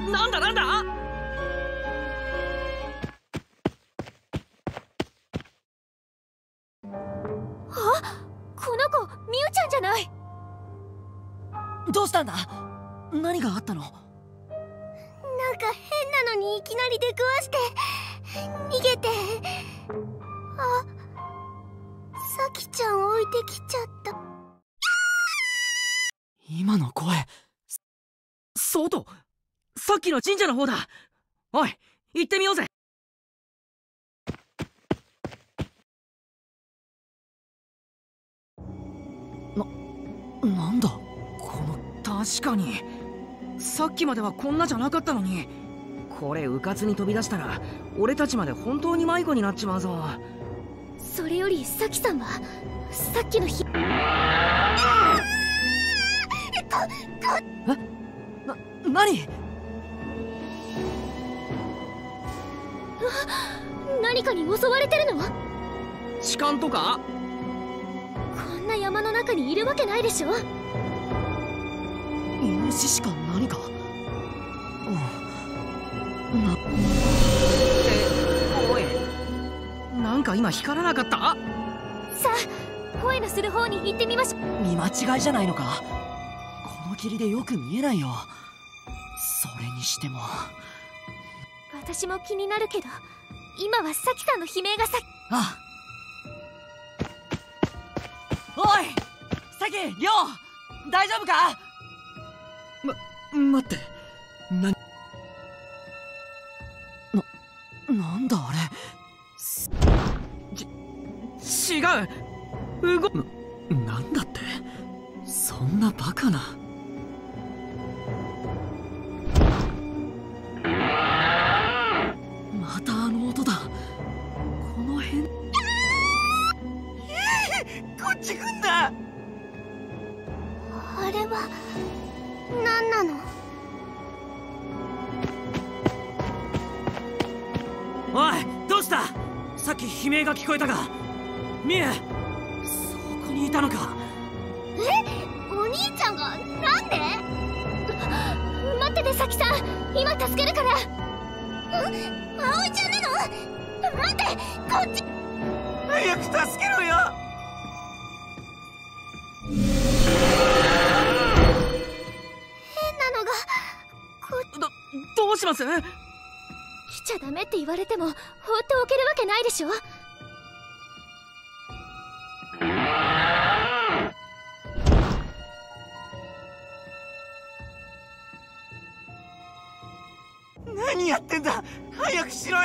なんだなんだ。 この子みゆちゃんじゃない。 どうしたんだ？何があったの？ なんか変なのにいきなり出くわして逃げて、あ、さきちゃん置いてきちゃった。 今の声、 そうと、さっきの神社の方だ。おい、行ってみようぜ。 なんだこの、確かにさっきまではこんなじゃなかったのに。これうかつに飛び出したら俺たちまで本当に迷子になっちまうぞ。 それよりさきさんはさっきの日何？ 何かに襲われてるの？ 痴漢とか？ こんな山の中にいるわけないでしょ。 イノシシか何か。 おい、なんか今光らなかった？ さあ、声のする方に行ってみましょう。 見間違いじゃないのか？この霧でよく見えないよ。それにしても私も気になるけど、今はさきさんの悲鳴がああ。おいさき、りょう、大丈夫か？ 待って、 なんだあれ。 違う。 なんだって、そんなバカな。またあの音だ。この辺。こっち来んな。 あれは何なの？ おい、どうした？さっき悲鳴が聞こえたが。みゆ、そこにいたのか？ お兄ちゃんがなんで？待っててさきさん、今助けるから。葵ちゃんなの？待って、こっち。 早く助けろよ。 変なのがどうします？ 来ちゃダメって言われても放っておけるわけないでしょ。 何やってんだ、早くしろよ。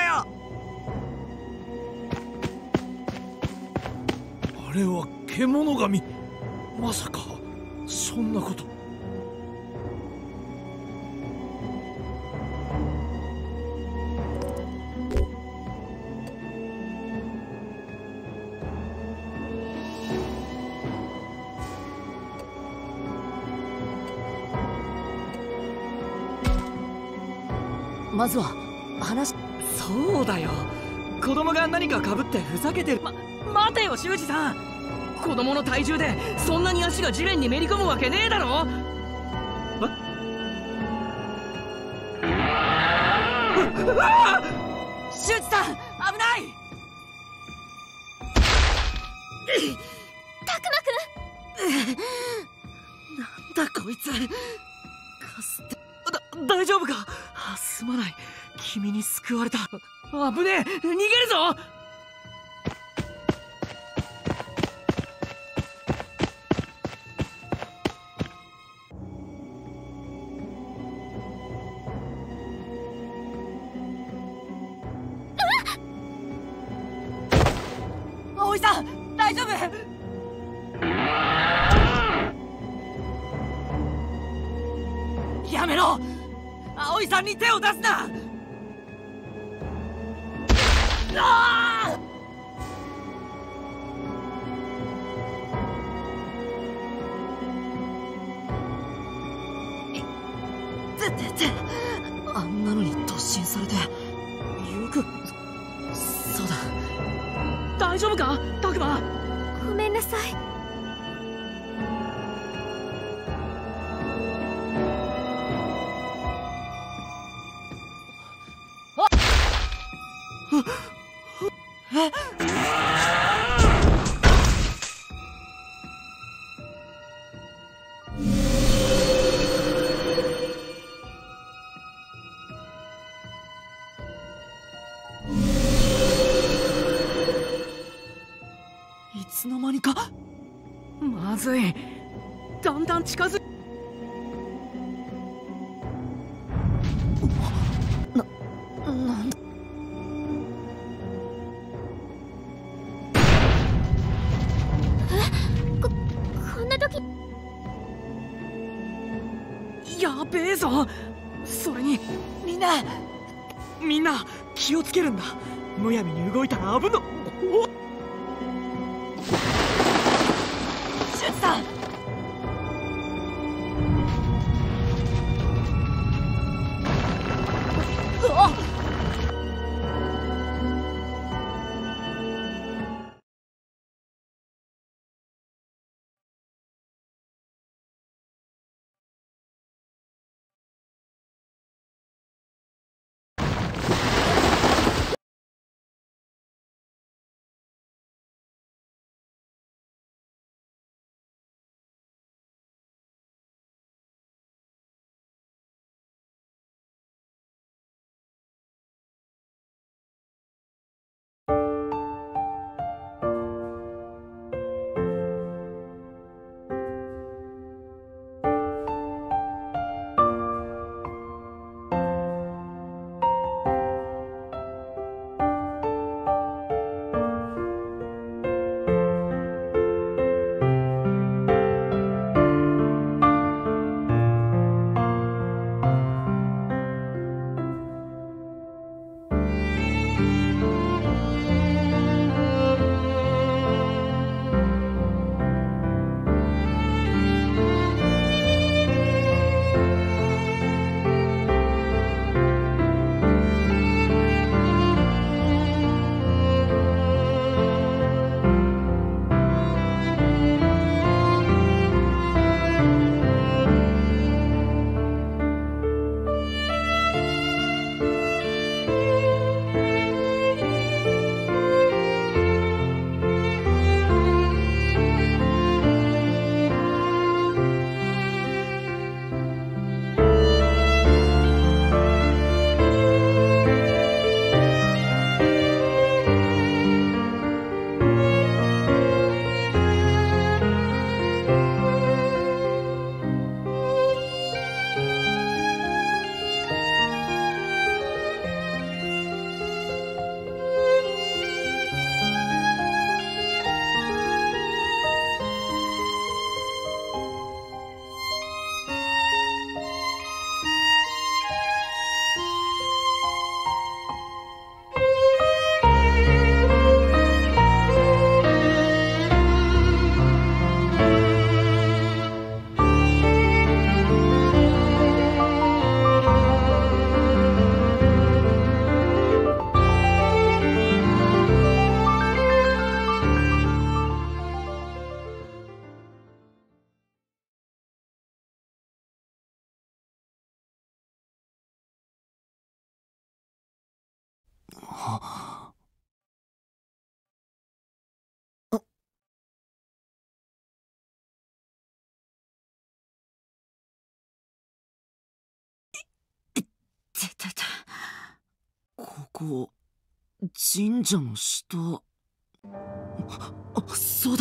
あれは獣神。まさかそんなこと。 まずは話。 そうだよ、子供が何かかぶってふざけてる。待てよ修二さん、子供の体重でそんなに足が地面にめり込むわけねえだろ。 修二さん、危ない。 たくまくん。 なんだこいつ。かすって大丈夫か？すまない、君に救われた。 危ねえ、逃げるぞ。 葵さん、大丈夫？やめろ！葵さんに手を出すな！ああ！あんなのに突進されてよく。そうだ。 大丈夫かタクマ？ ごめんなさい。 いつの間にか。まずい、だんだん近づい。なんだ。 こんな時。 やべえぞ。それにみんな気をつけるんだ。むやみに動いたら危の。シュツさん、うわっ。 ここ神社の下。そうだ。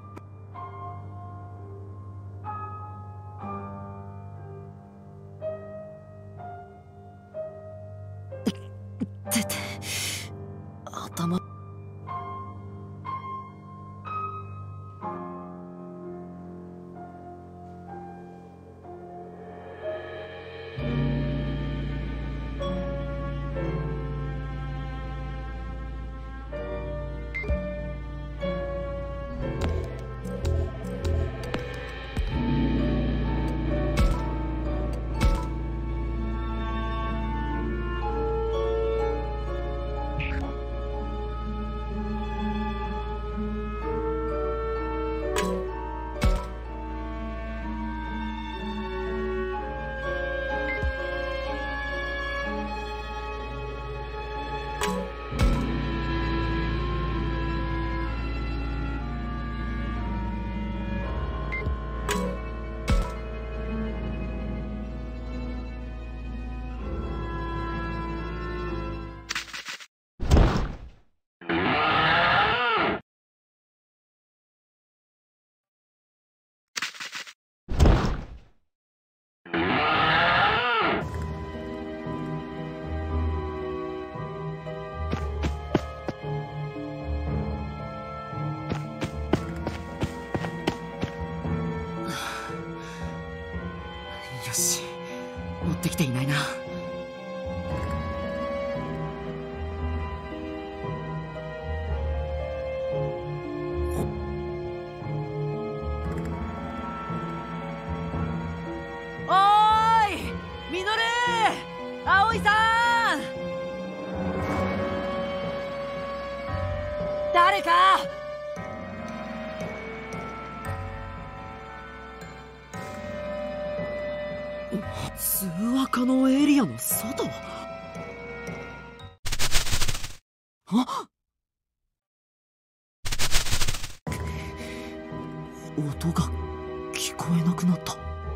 頭。 ていないな。 おーい、ミノル、葵さん、誰か。 通話可能エリアの外。あ、音が聞こえなくなった。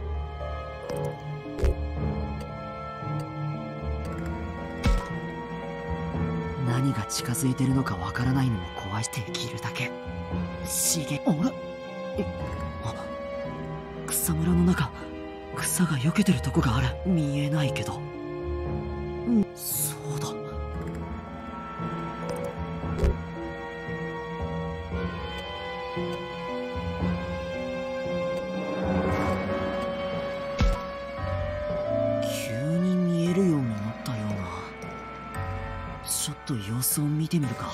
何が近づいてるのかわからないのも怖して生きるだけ。あれ、草むらの中、草が避けてるとこがある。見えないけど、そうだ。急に見えるようになったような。ちょっと様子を見てみるか。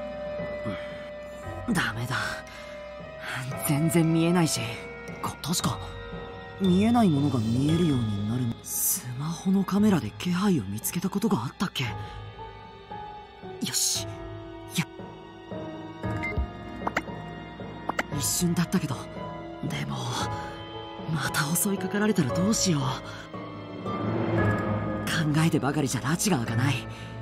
ダメだ、全然見えないし。確か見えないものが見えるようになる。スマホのカメラで気配を見つけたことがあったっけ。よし、一瞬だったけど、でもまた襲いかかられたらどうしよう。考えてばかりじゃ拉致が開かない。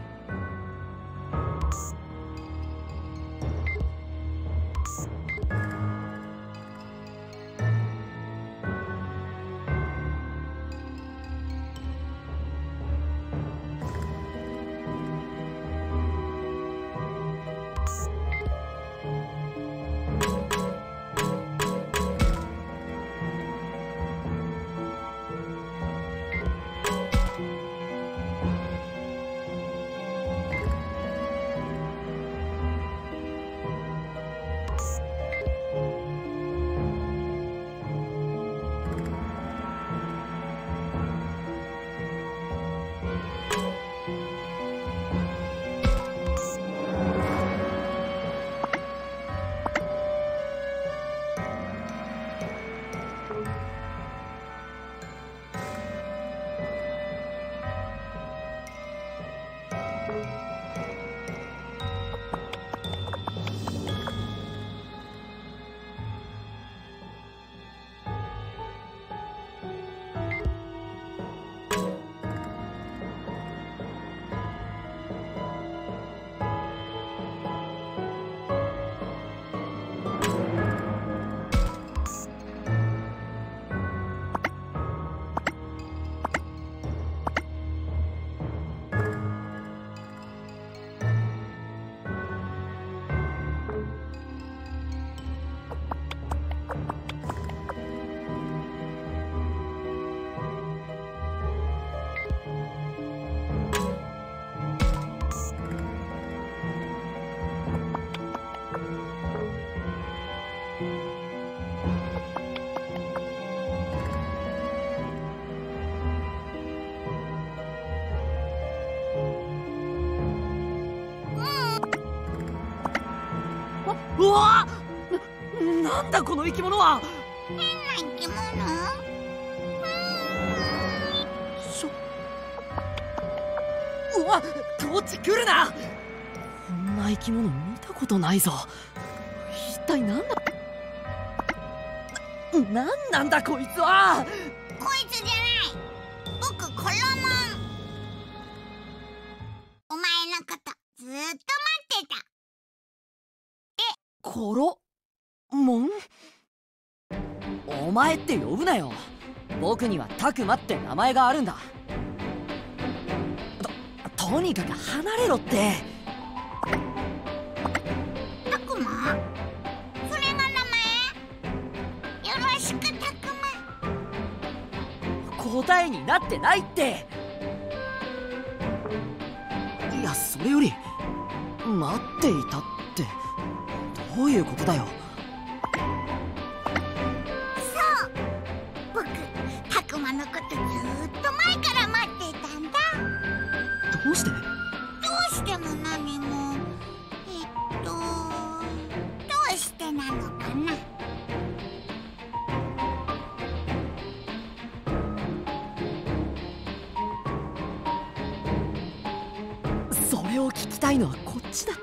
うわっ、なんだこの生き物は。 変な生き物。 うわっ、トーチ来るな。こんな生き物見たことないぞ。一体なんだ、なんなんだこいつは。 こいつじゃない、僕コロモン。お前のことずっと待ってた。 コロモン？お前って呼ぶなよ。僕にはタクマって名前があるんだ。とにかく離れろって。 タクマ？それが名前？よろしくタクマ。 答えになってないって。いや、それより待っていたってどういうことだよ。 そう、僕タクマのことずっと前から待っていたいのはこっちだって。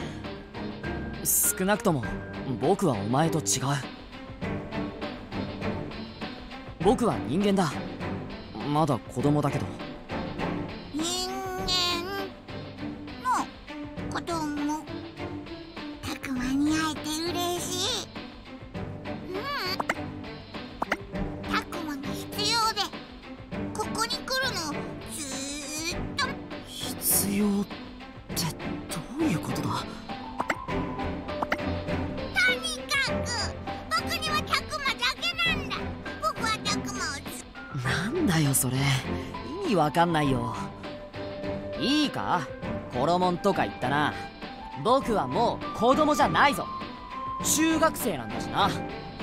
少なくとも僕はお前と違う。僕は人間だ。まだ子供だけど。 人間の子供。たくまに会えて嬉しい。たくまが必要でここに来るのずーっと。 必要ってどういうことだ。 とにかく僕にはたくまだけなんだ。僕はたくまをなんだよそれ、意味わかんないよ。いいか、コロモンとか言ったな。僕はもう子供じゃないぞ。中学生なんだしな。 中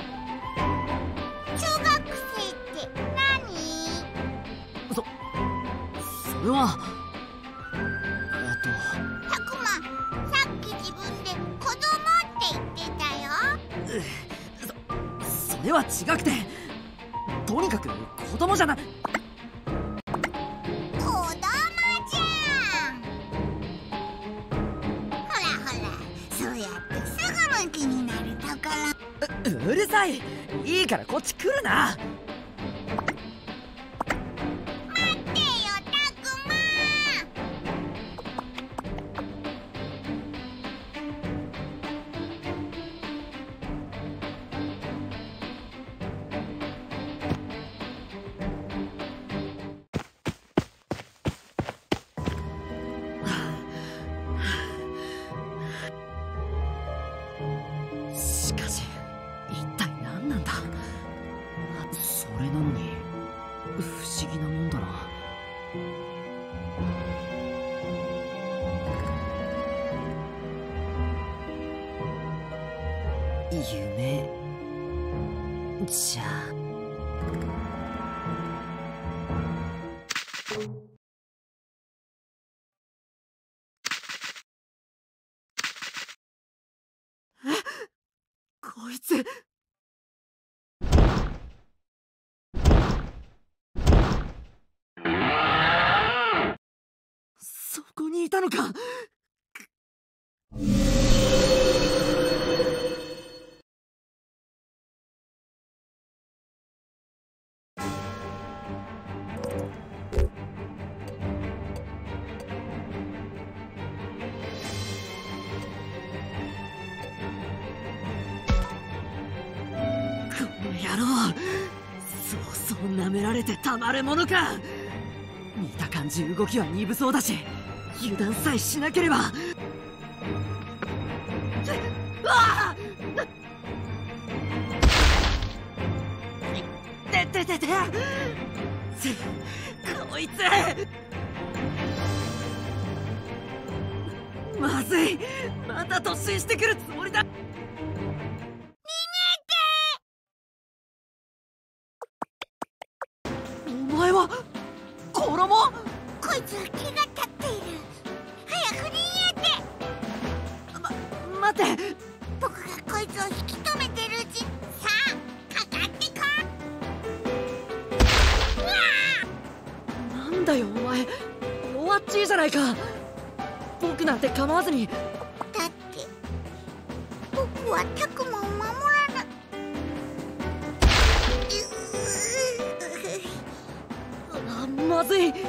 学生って何？ それはたくま、さっき自分で子供って言ってたよ。 それは違くて、とにかく子供じゃな。 子供じゃん。ほらほら、そうやってすぐムキになるところ。 うるさい。いいからこっち来るな。 待ってよ、たくま。 しかし一体何なんだ。それなのに不思議なもんだな。夢じゃこいつ。そこにいたのか。この野郎、そうそう舐められてたまるものか。見た感じ動きは鈍そうだし、油断さえしなければ。ああ！てこいつまずい。また突進してくるつもりだ。お前は衣？ こいつは気が立っている。早く逃げて。 待って。 僕がこいつを引き止めてるうち、さあかかってこい。うわなんだよお前、弱っちいじゃないか。僕なんて構わずに。 だって僕はたくまを守らな。 まずい。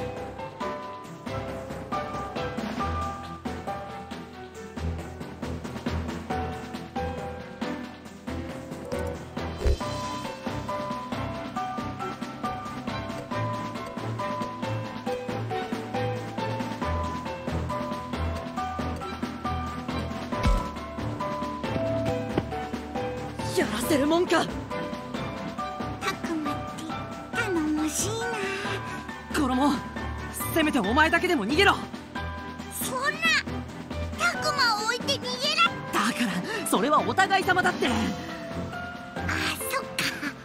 やらせるもんか。 たくまって頼もしいな。 衣、せめてお前だけでも逃げろ。 そんな、たくまを置いて逃げら。 だからそれはお互い様だって。 ああ、そっか。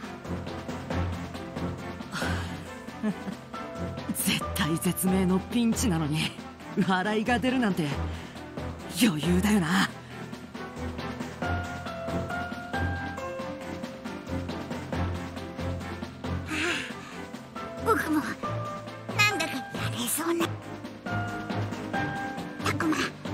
絶体絶命のピンチなのに笑いが出るなんて余裕だよな。 僕もなんだかやれそうな。たくま、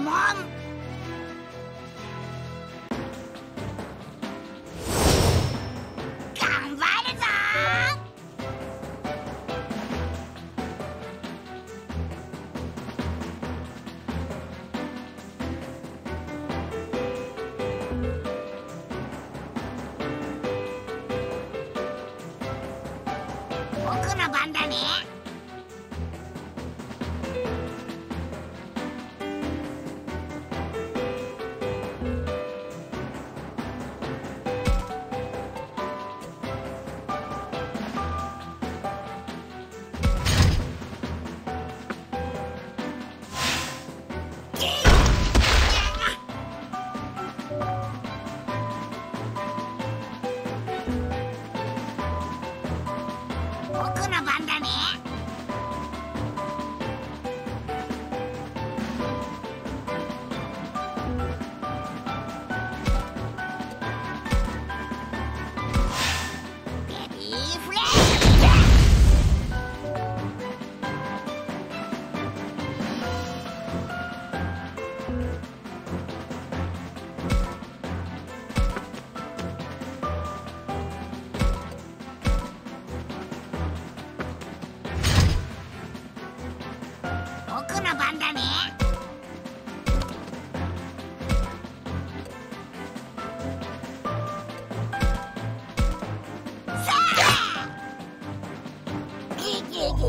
もん。頑張るぞ僕の番だね。僕の番だね。ベビーフレッシュ。僕の番だね。さあギギギギわ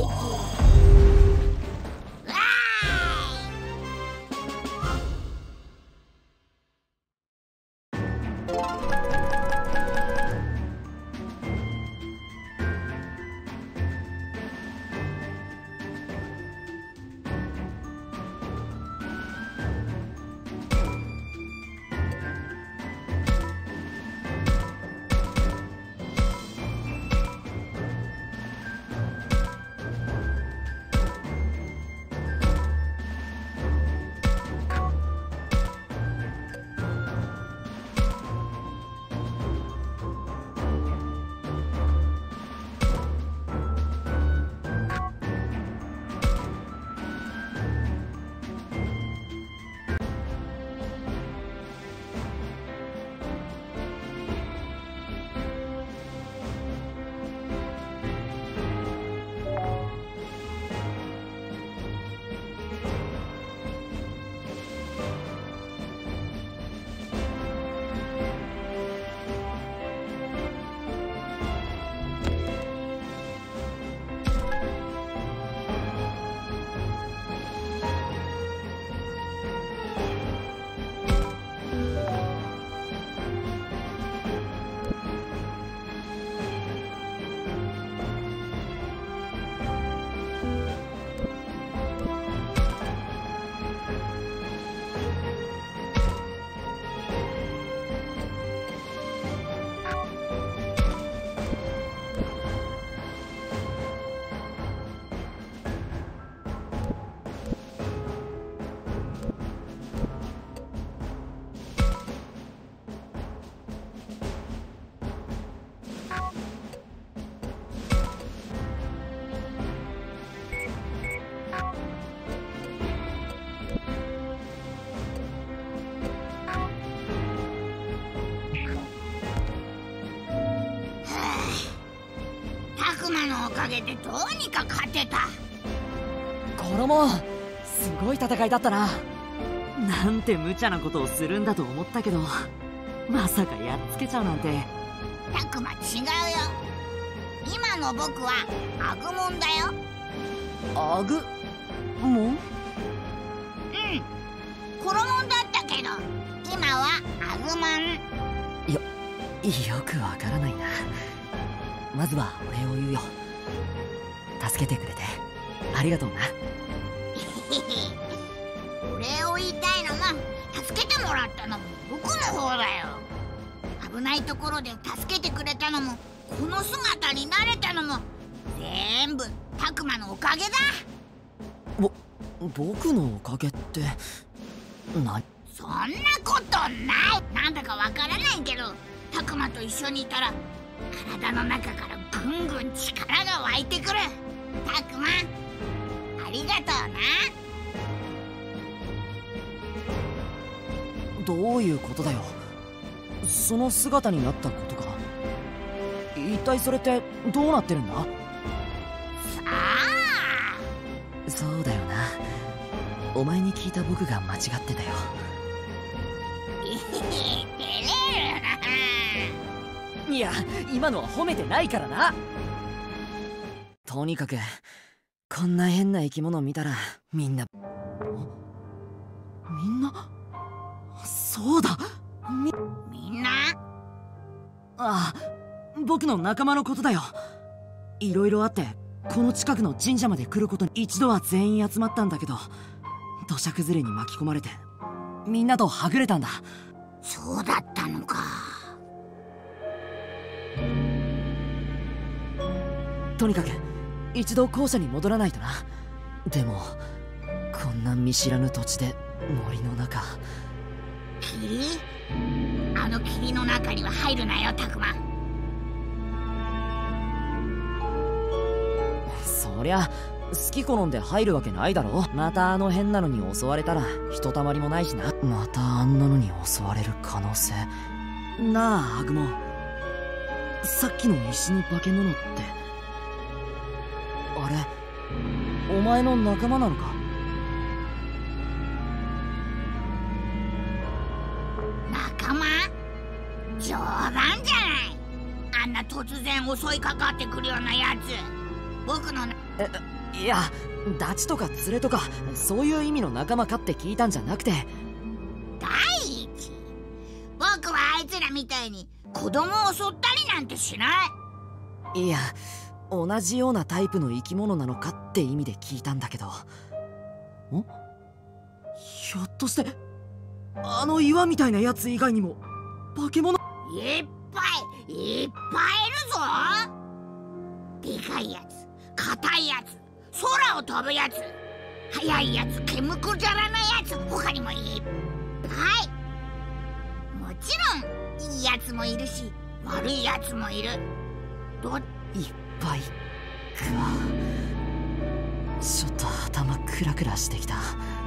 たくまのおかげでどうにか勝てた。 衣すごい戦いだったな。なんて無茶なことをするんだと思ったけど、まさかやっつけちゃうなんて。 たくま違うよ。今の僕はアグモンだよ。 アグモン？ うん、コロモンだったけど今はアグモン。 よくわからないな。まずはお礼を言うよ。助けてくれてありがとうな。 お礼を言いたいのも助けてもらったのも僕の方だよ。危ないところで助けてくれたのもこの姿になれたのも全部たくまのおかげだ。 僕のおかげって何？ そんなことない。なんだかわからないけどたくまと一緒にいたら体の中からぐんぐん力が湧いてくる。たくまありがとうな。 どういうことだよ。その姿になったことか。一体それってどうなってるんだ？そうだよな。お前に聞いた僕が間違ってたよ。いや、今のは褒めてないからな。とにかくこんな変な生き物見たらみんなそうだ、みんなああ、僕の仲間のことだよ。いろいろあってこの近くの神社まで来ることに一度は全員集まったんだけど、土砂崩れに巻き込まれてみんなとはぐれたんだ。 そうだったのか。 とにかく一度校舎に戻らないとな。でもこんな見知らぬ土地で森の中。 霧？あの霧の中には入るなよ、タクマ。 そりゃ好き好んで入るわけないだろ。またあの変なのに襲われたらひとたまりもないしな。またあんなのに襲われる可能性。なあアグモ、さっきの石の化け物ってあれお前の仲間なのか？ 仲間？冗談じゃない。あんな突然襲いかかってくるようなやつ、僕のいや、ダチとか連れとかそういう意味の仲間かって聞いたんじゃなくて、 第一、僕はあいつらみたいに子供を襲ったりなんてしない。 いや、同じようなタイプの生き物なのかって意味で聞いたんだけど。ひょっとしてあの岩みたいなやつ以外にも化け物いっぱいいるぞ。でかいやつ、硬いやつ、空を飛ぶやつ、速いやつ、毛むくじゃらなやつ、他にもいっぱい。もちろんいいやつもいるし悪いやつもいる。いっぱいか。ちょっと頭クラクラしてきた。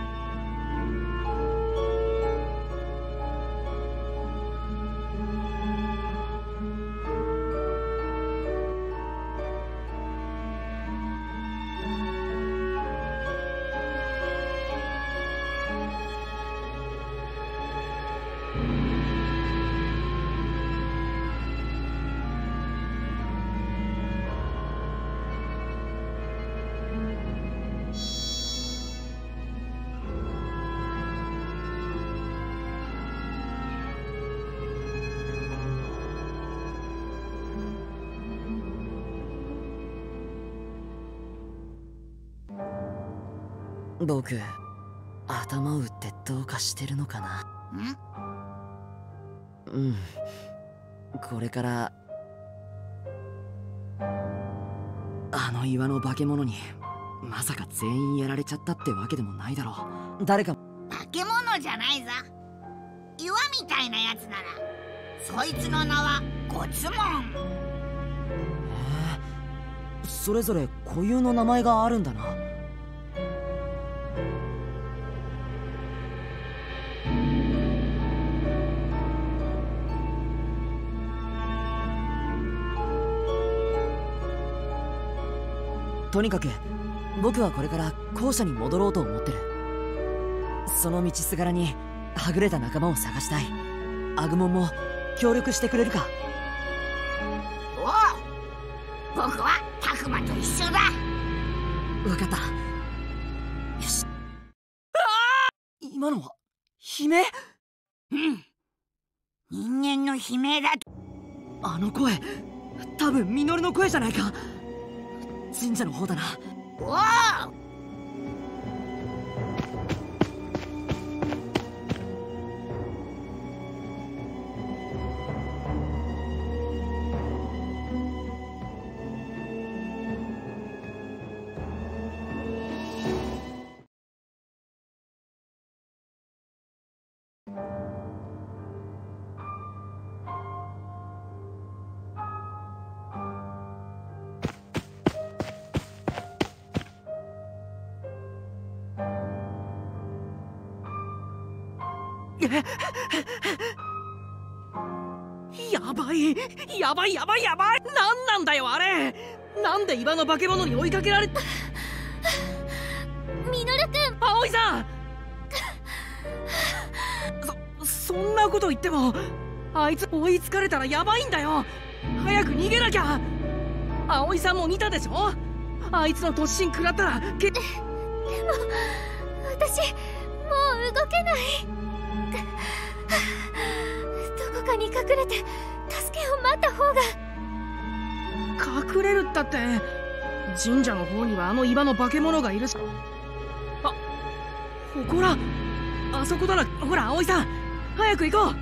僕、頭打ってどうかしてるのかな。うん、これからあの岩の化け物にまさか全員やられちゃったってわけでもないだろう。誰か化け物じゃないぞ。岩みたいなやつならそいつの名はゴツモン。 それぞれ固有の名前があるんだな。とにかく僕はこれから校舎に戻ろうと思ってる。その道すがらにはぐれた仲間を探したい。アグモンも協力してくれるか？ おう、僕はタクマと一緒だ。 分かった。よし。今のは悲鳴？ うん、人間の悲鳴だ。 あの声、多分ミノルの声じゃないか。神社の方だな。 おお、 やばいやばいやばいやばい。なんなんだよあれ。なんで岩の化け物に追いかけられた。 ミノルくん。 葵さんそんなこと言ってもあいつ追いつかれたらやばいんだよ。早く逃げなきゃ。葵さんも見たでしょ。あいつの突進食らったらでも私もう動けない。どこかに隠れて助けを待った方が。 隠れるったって神社の方にはあの岩の化け物がいるし。ほらあそこだな。ほら葵さん早く行こう。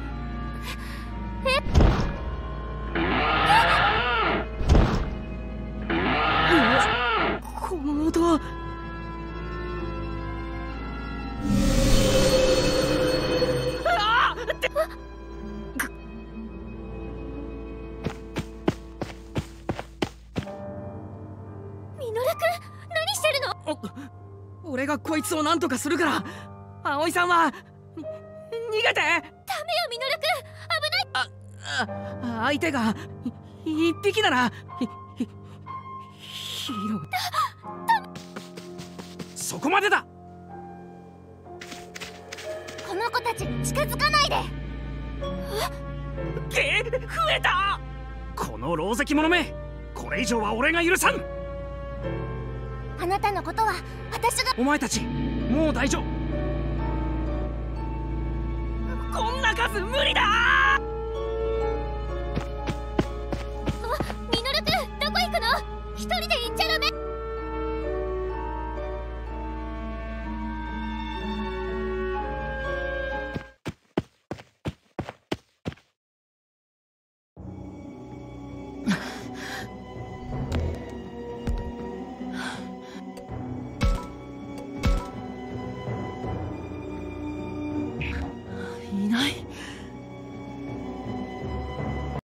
この音。 ミノルくん何してるの。 俺がこいつを何とかするから。葵さんは逃げて。ダメよミノルくん、危ない。相手が一匹ならヒーロー。そこまでだ。 この子たちに近づかないで。 増えた。この狼藉者め、これ以上は俺が許さん。 あなたのことは私が。 お前たちもう大丈夫。こんな数無理だ。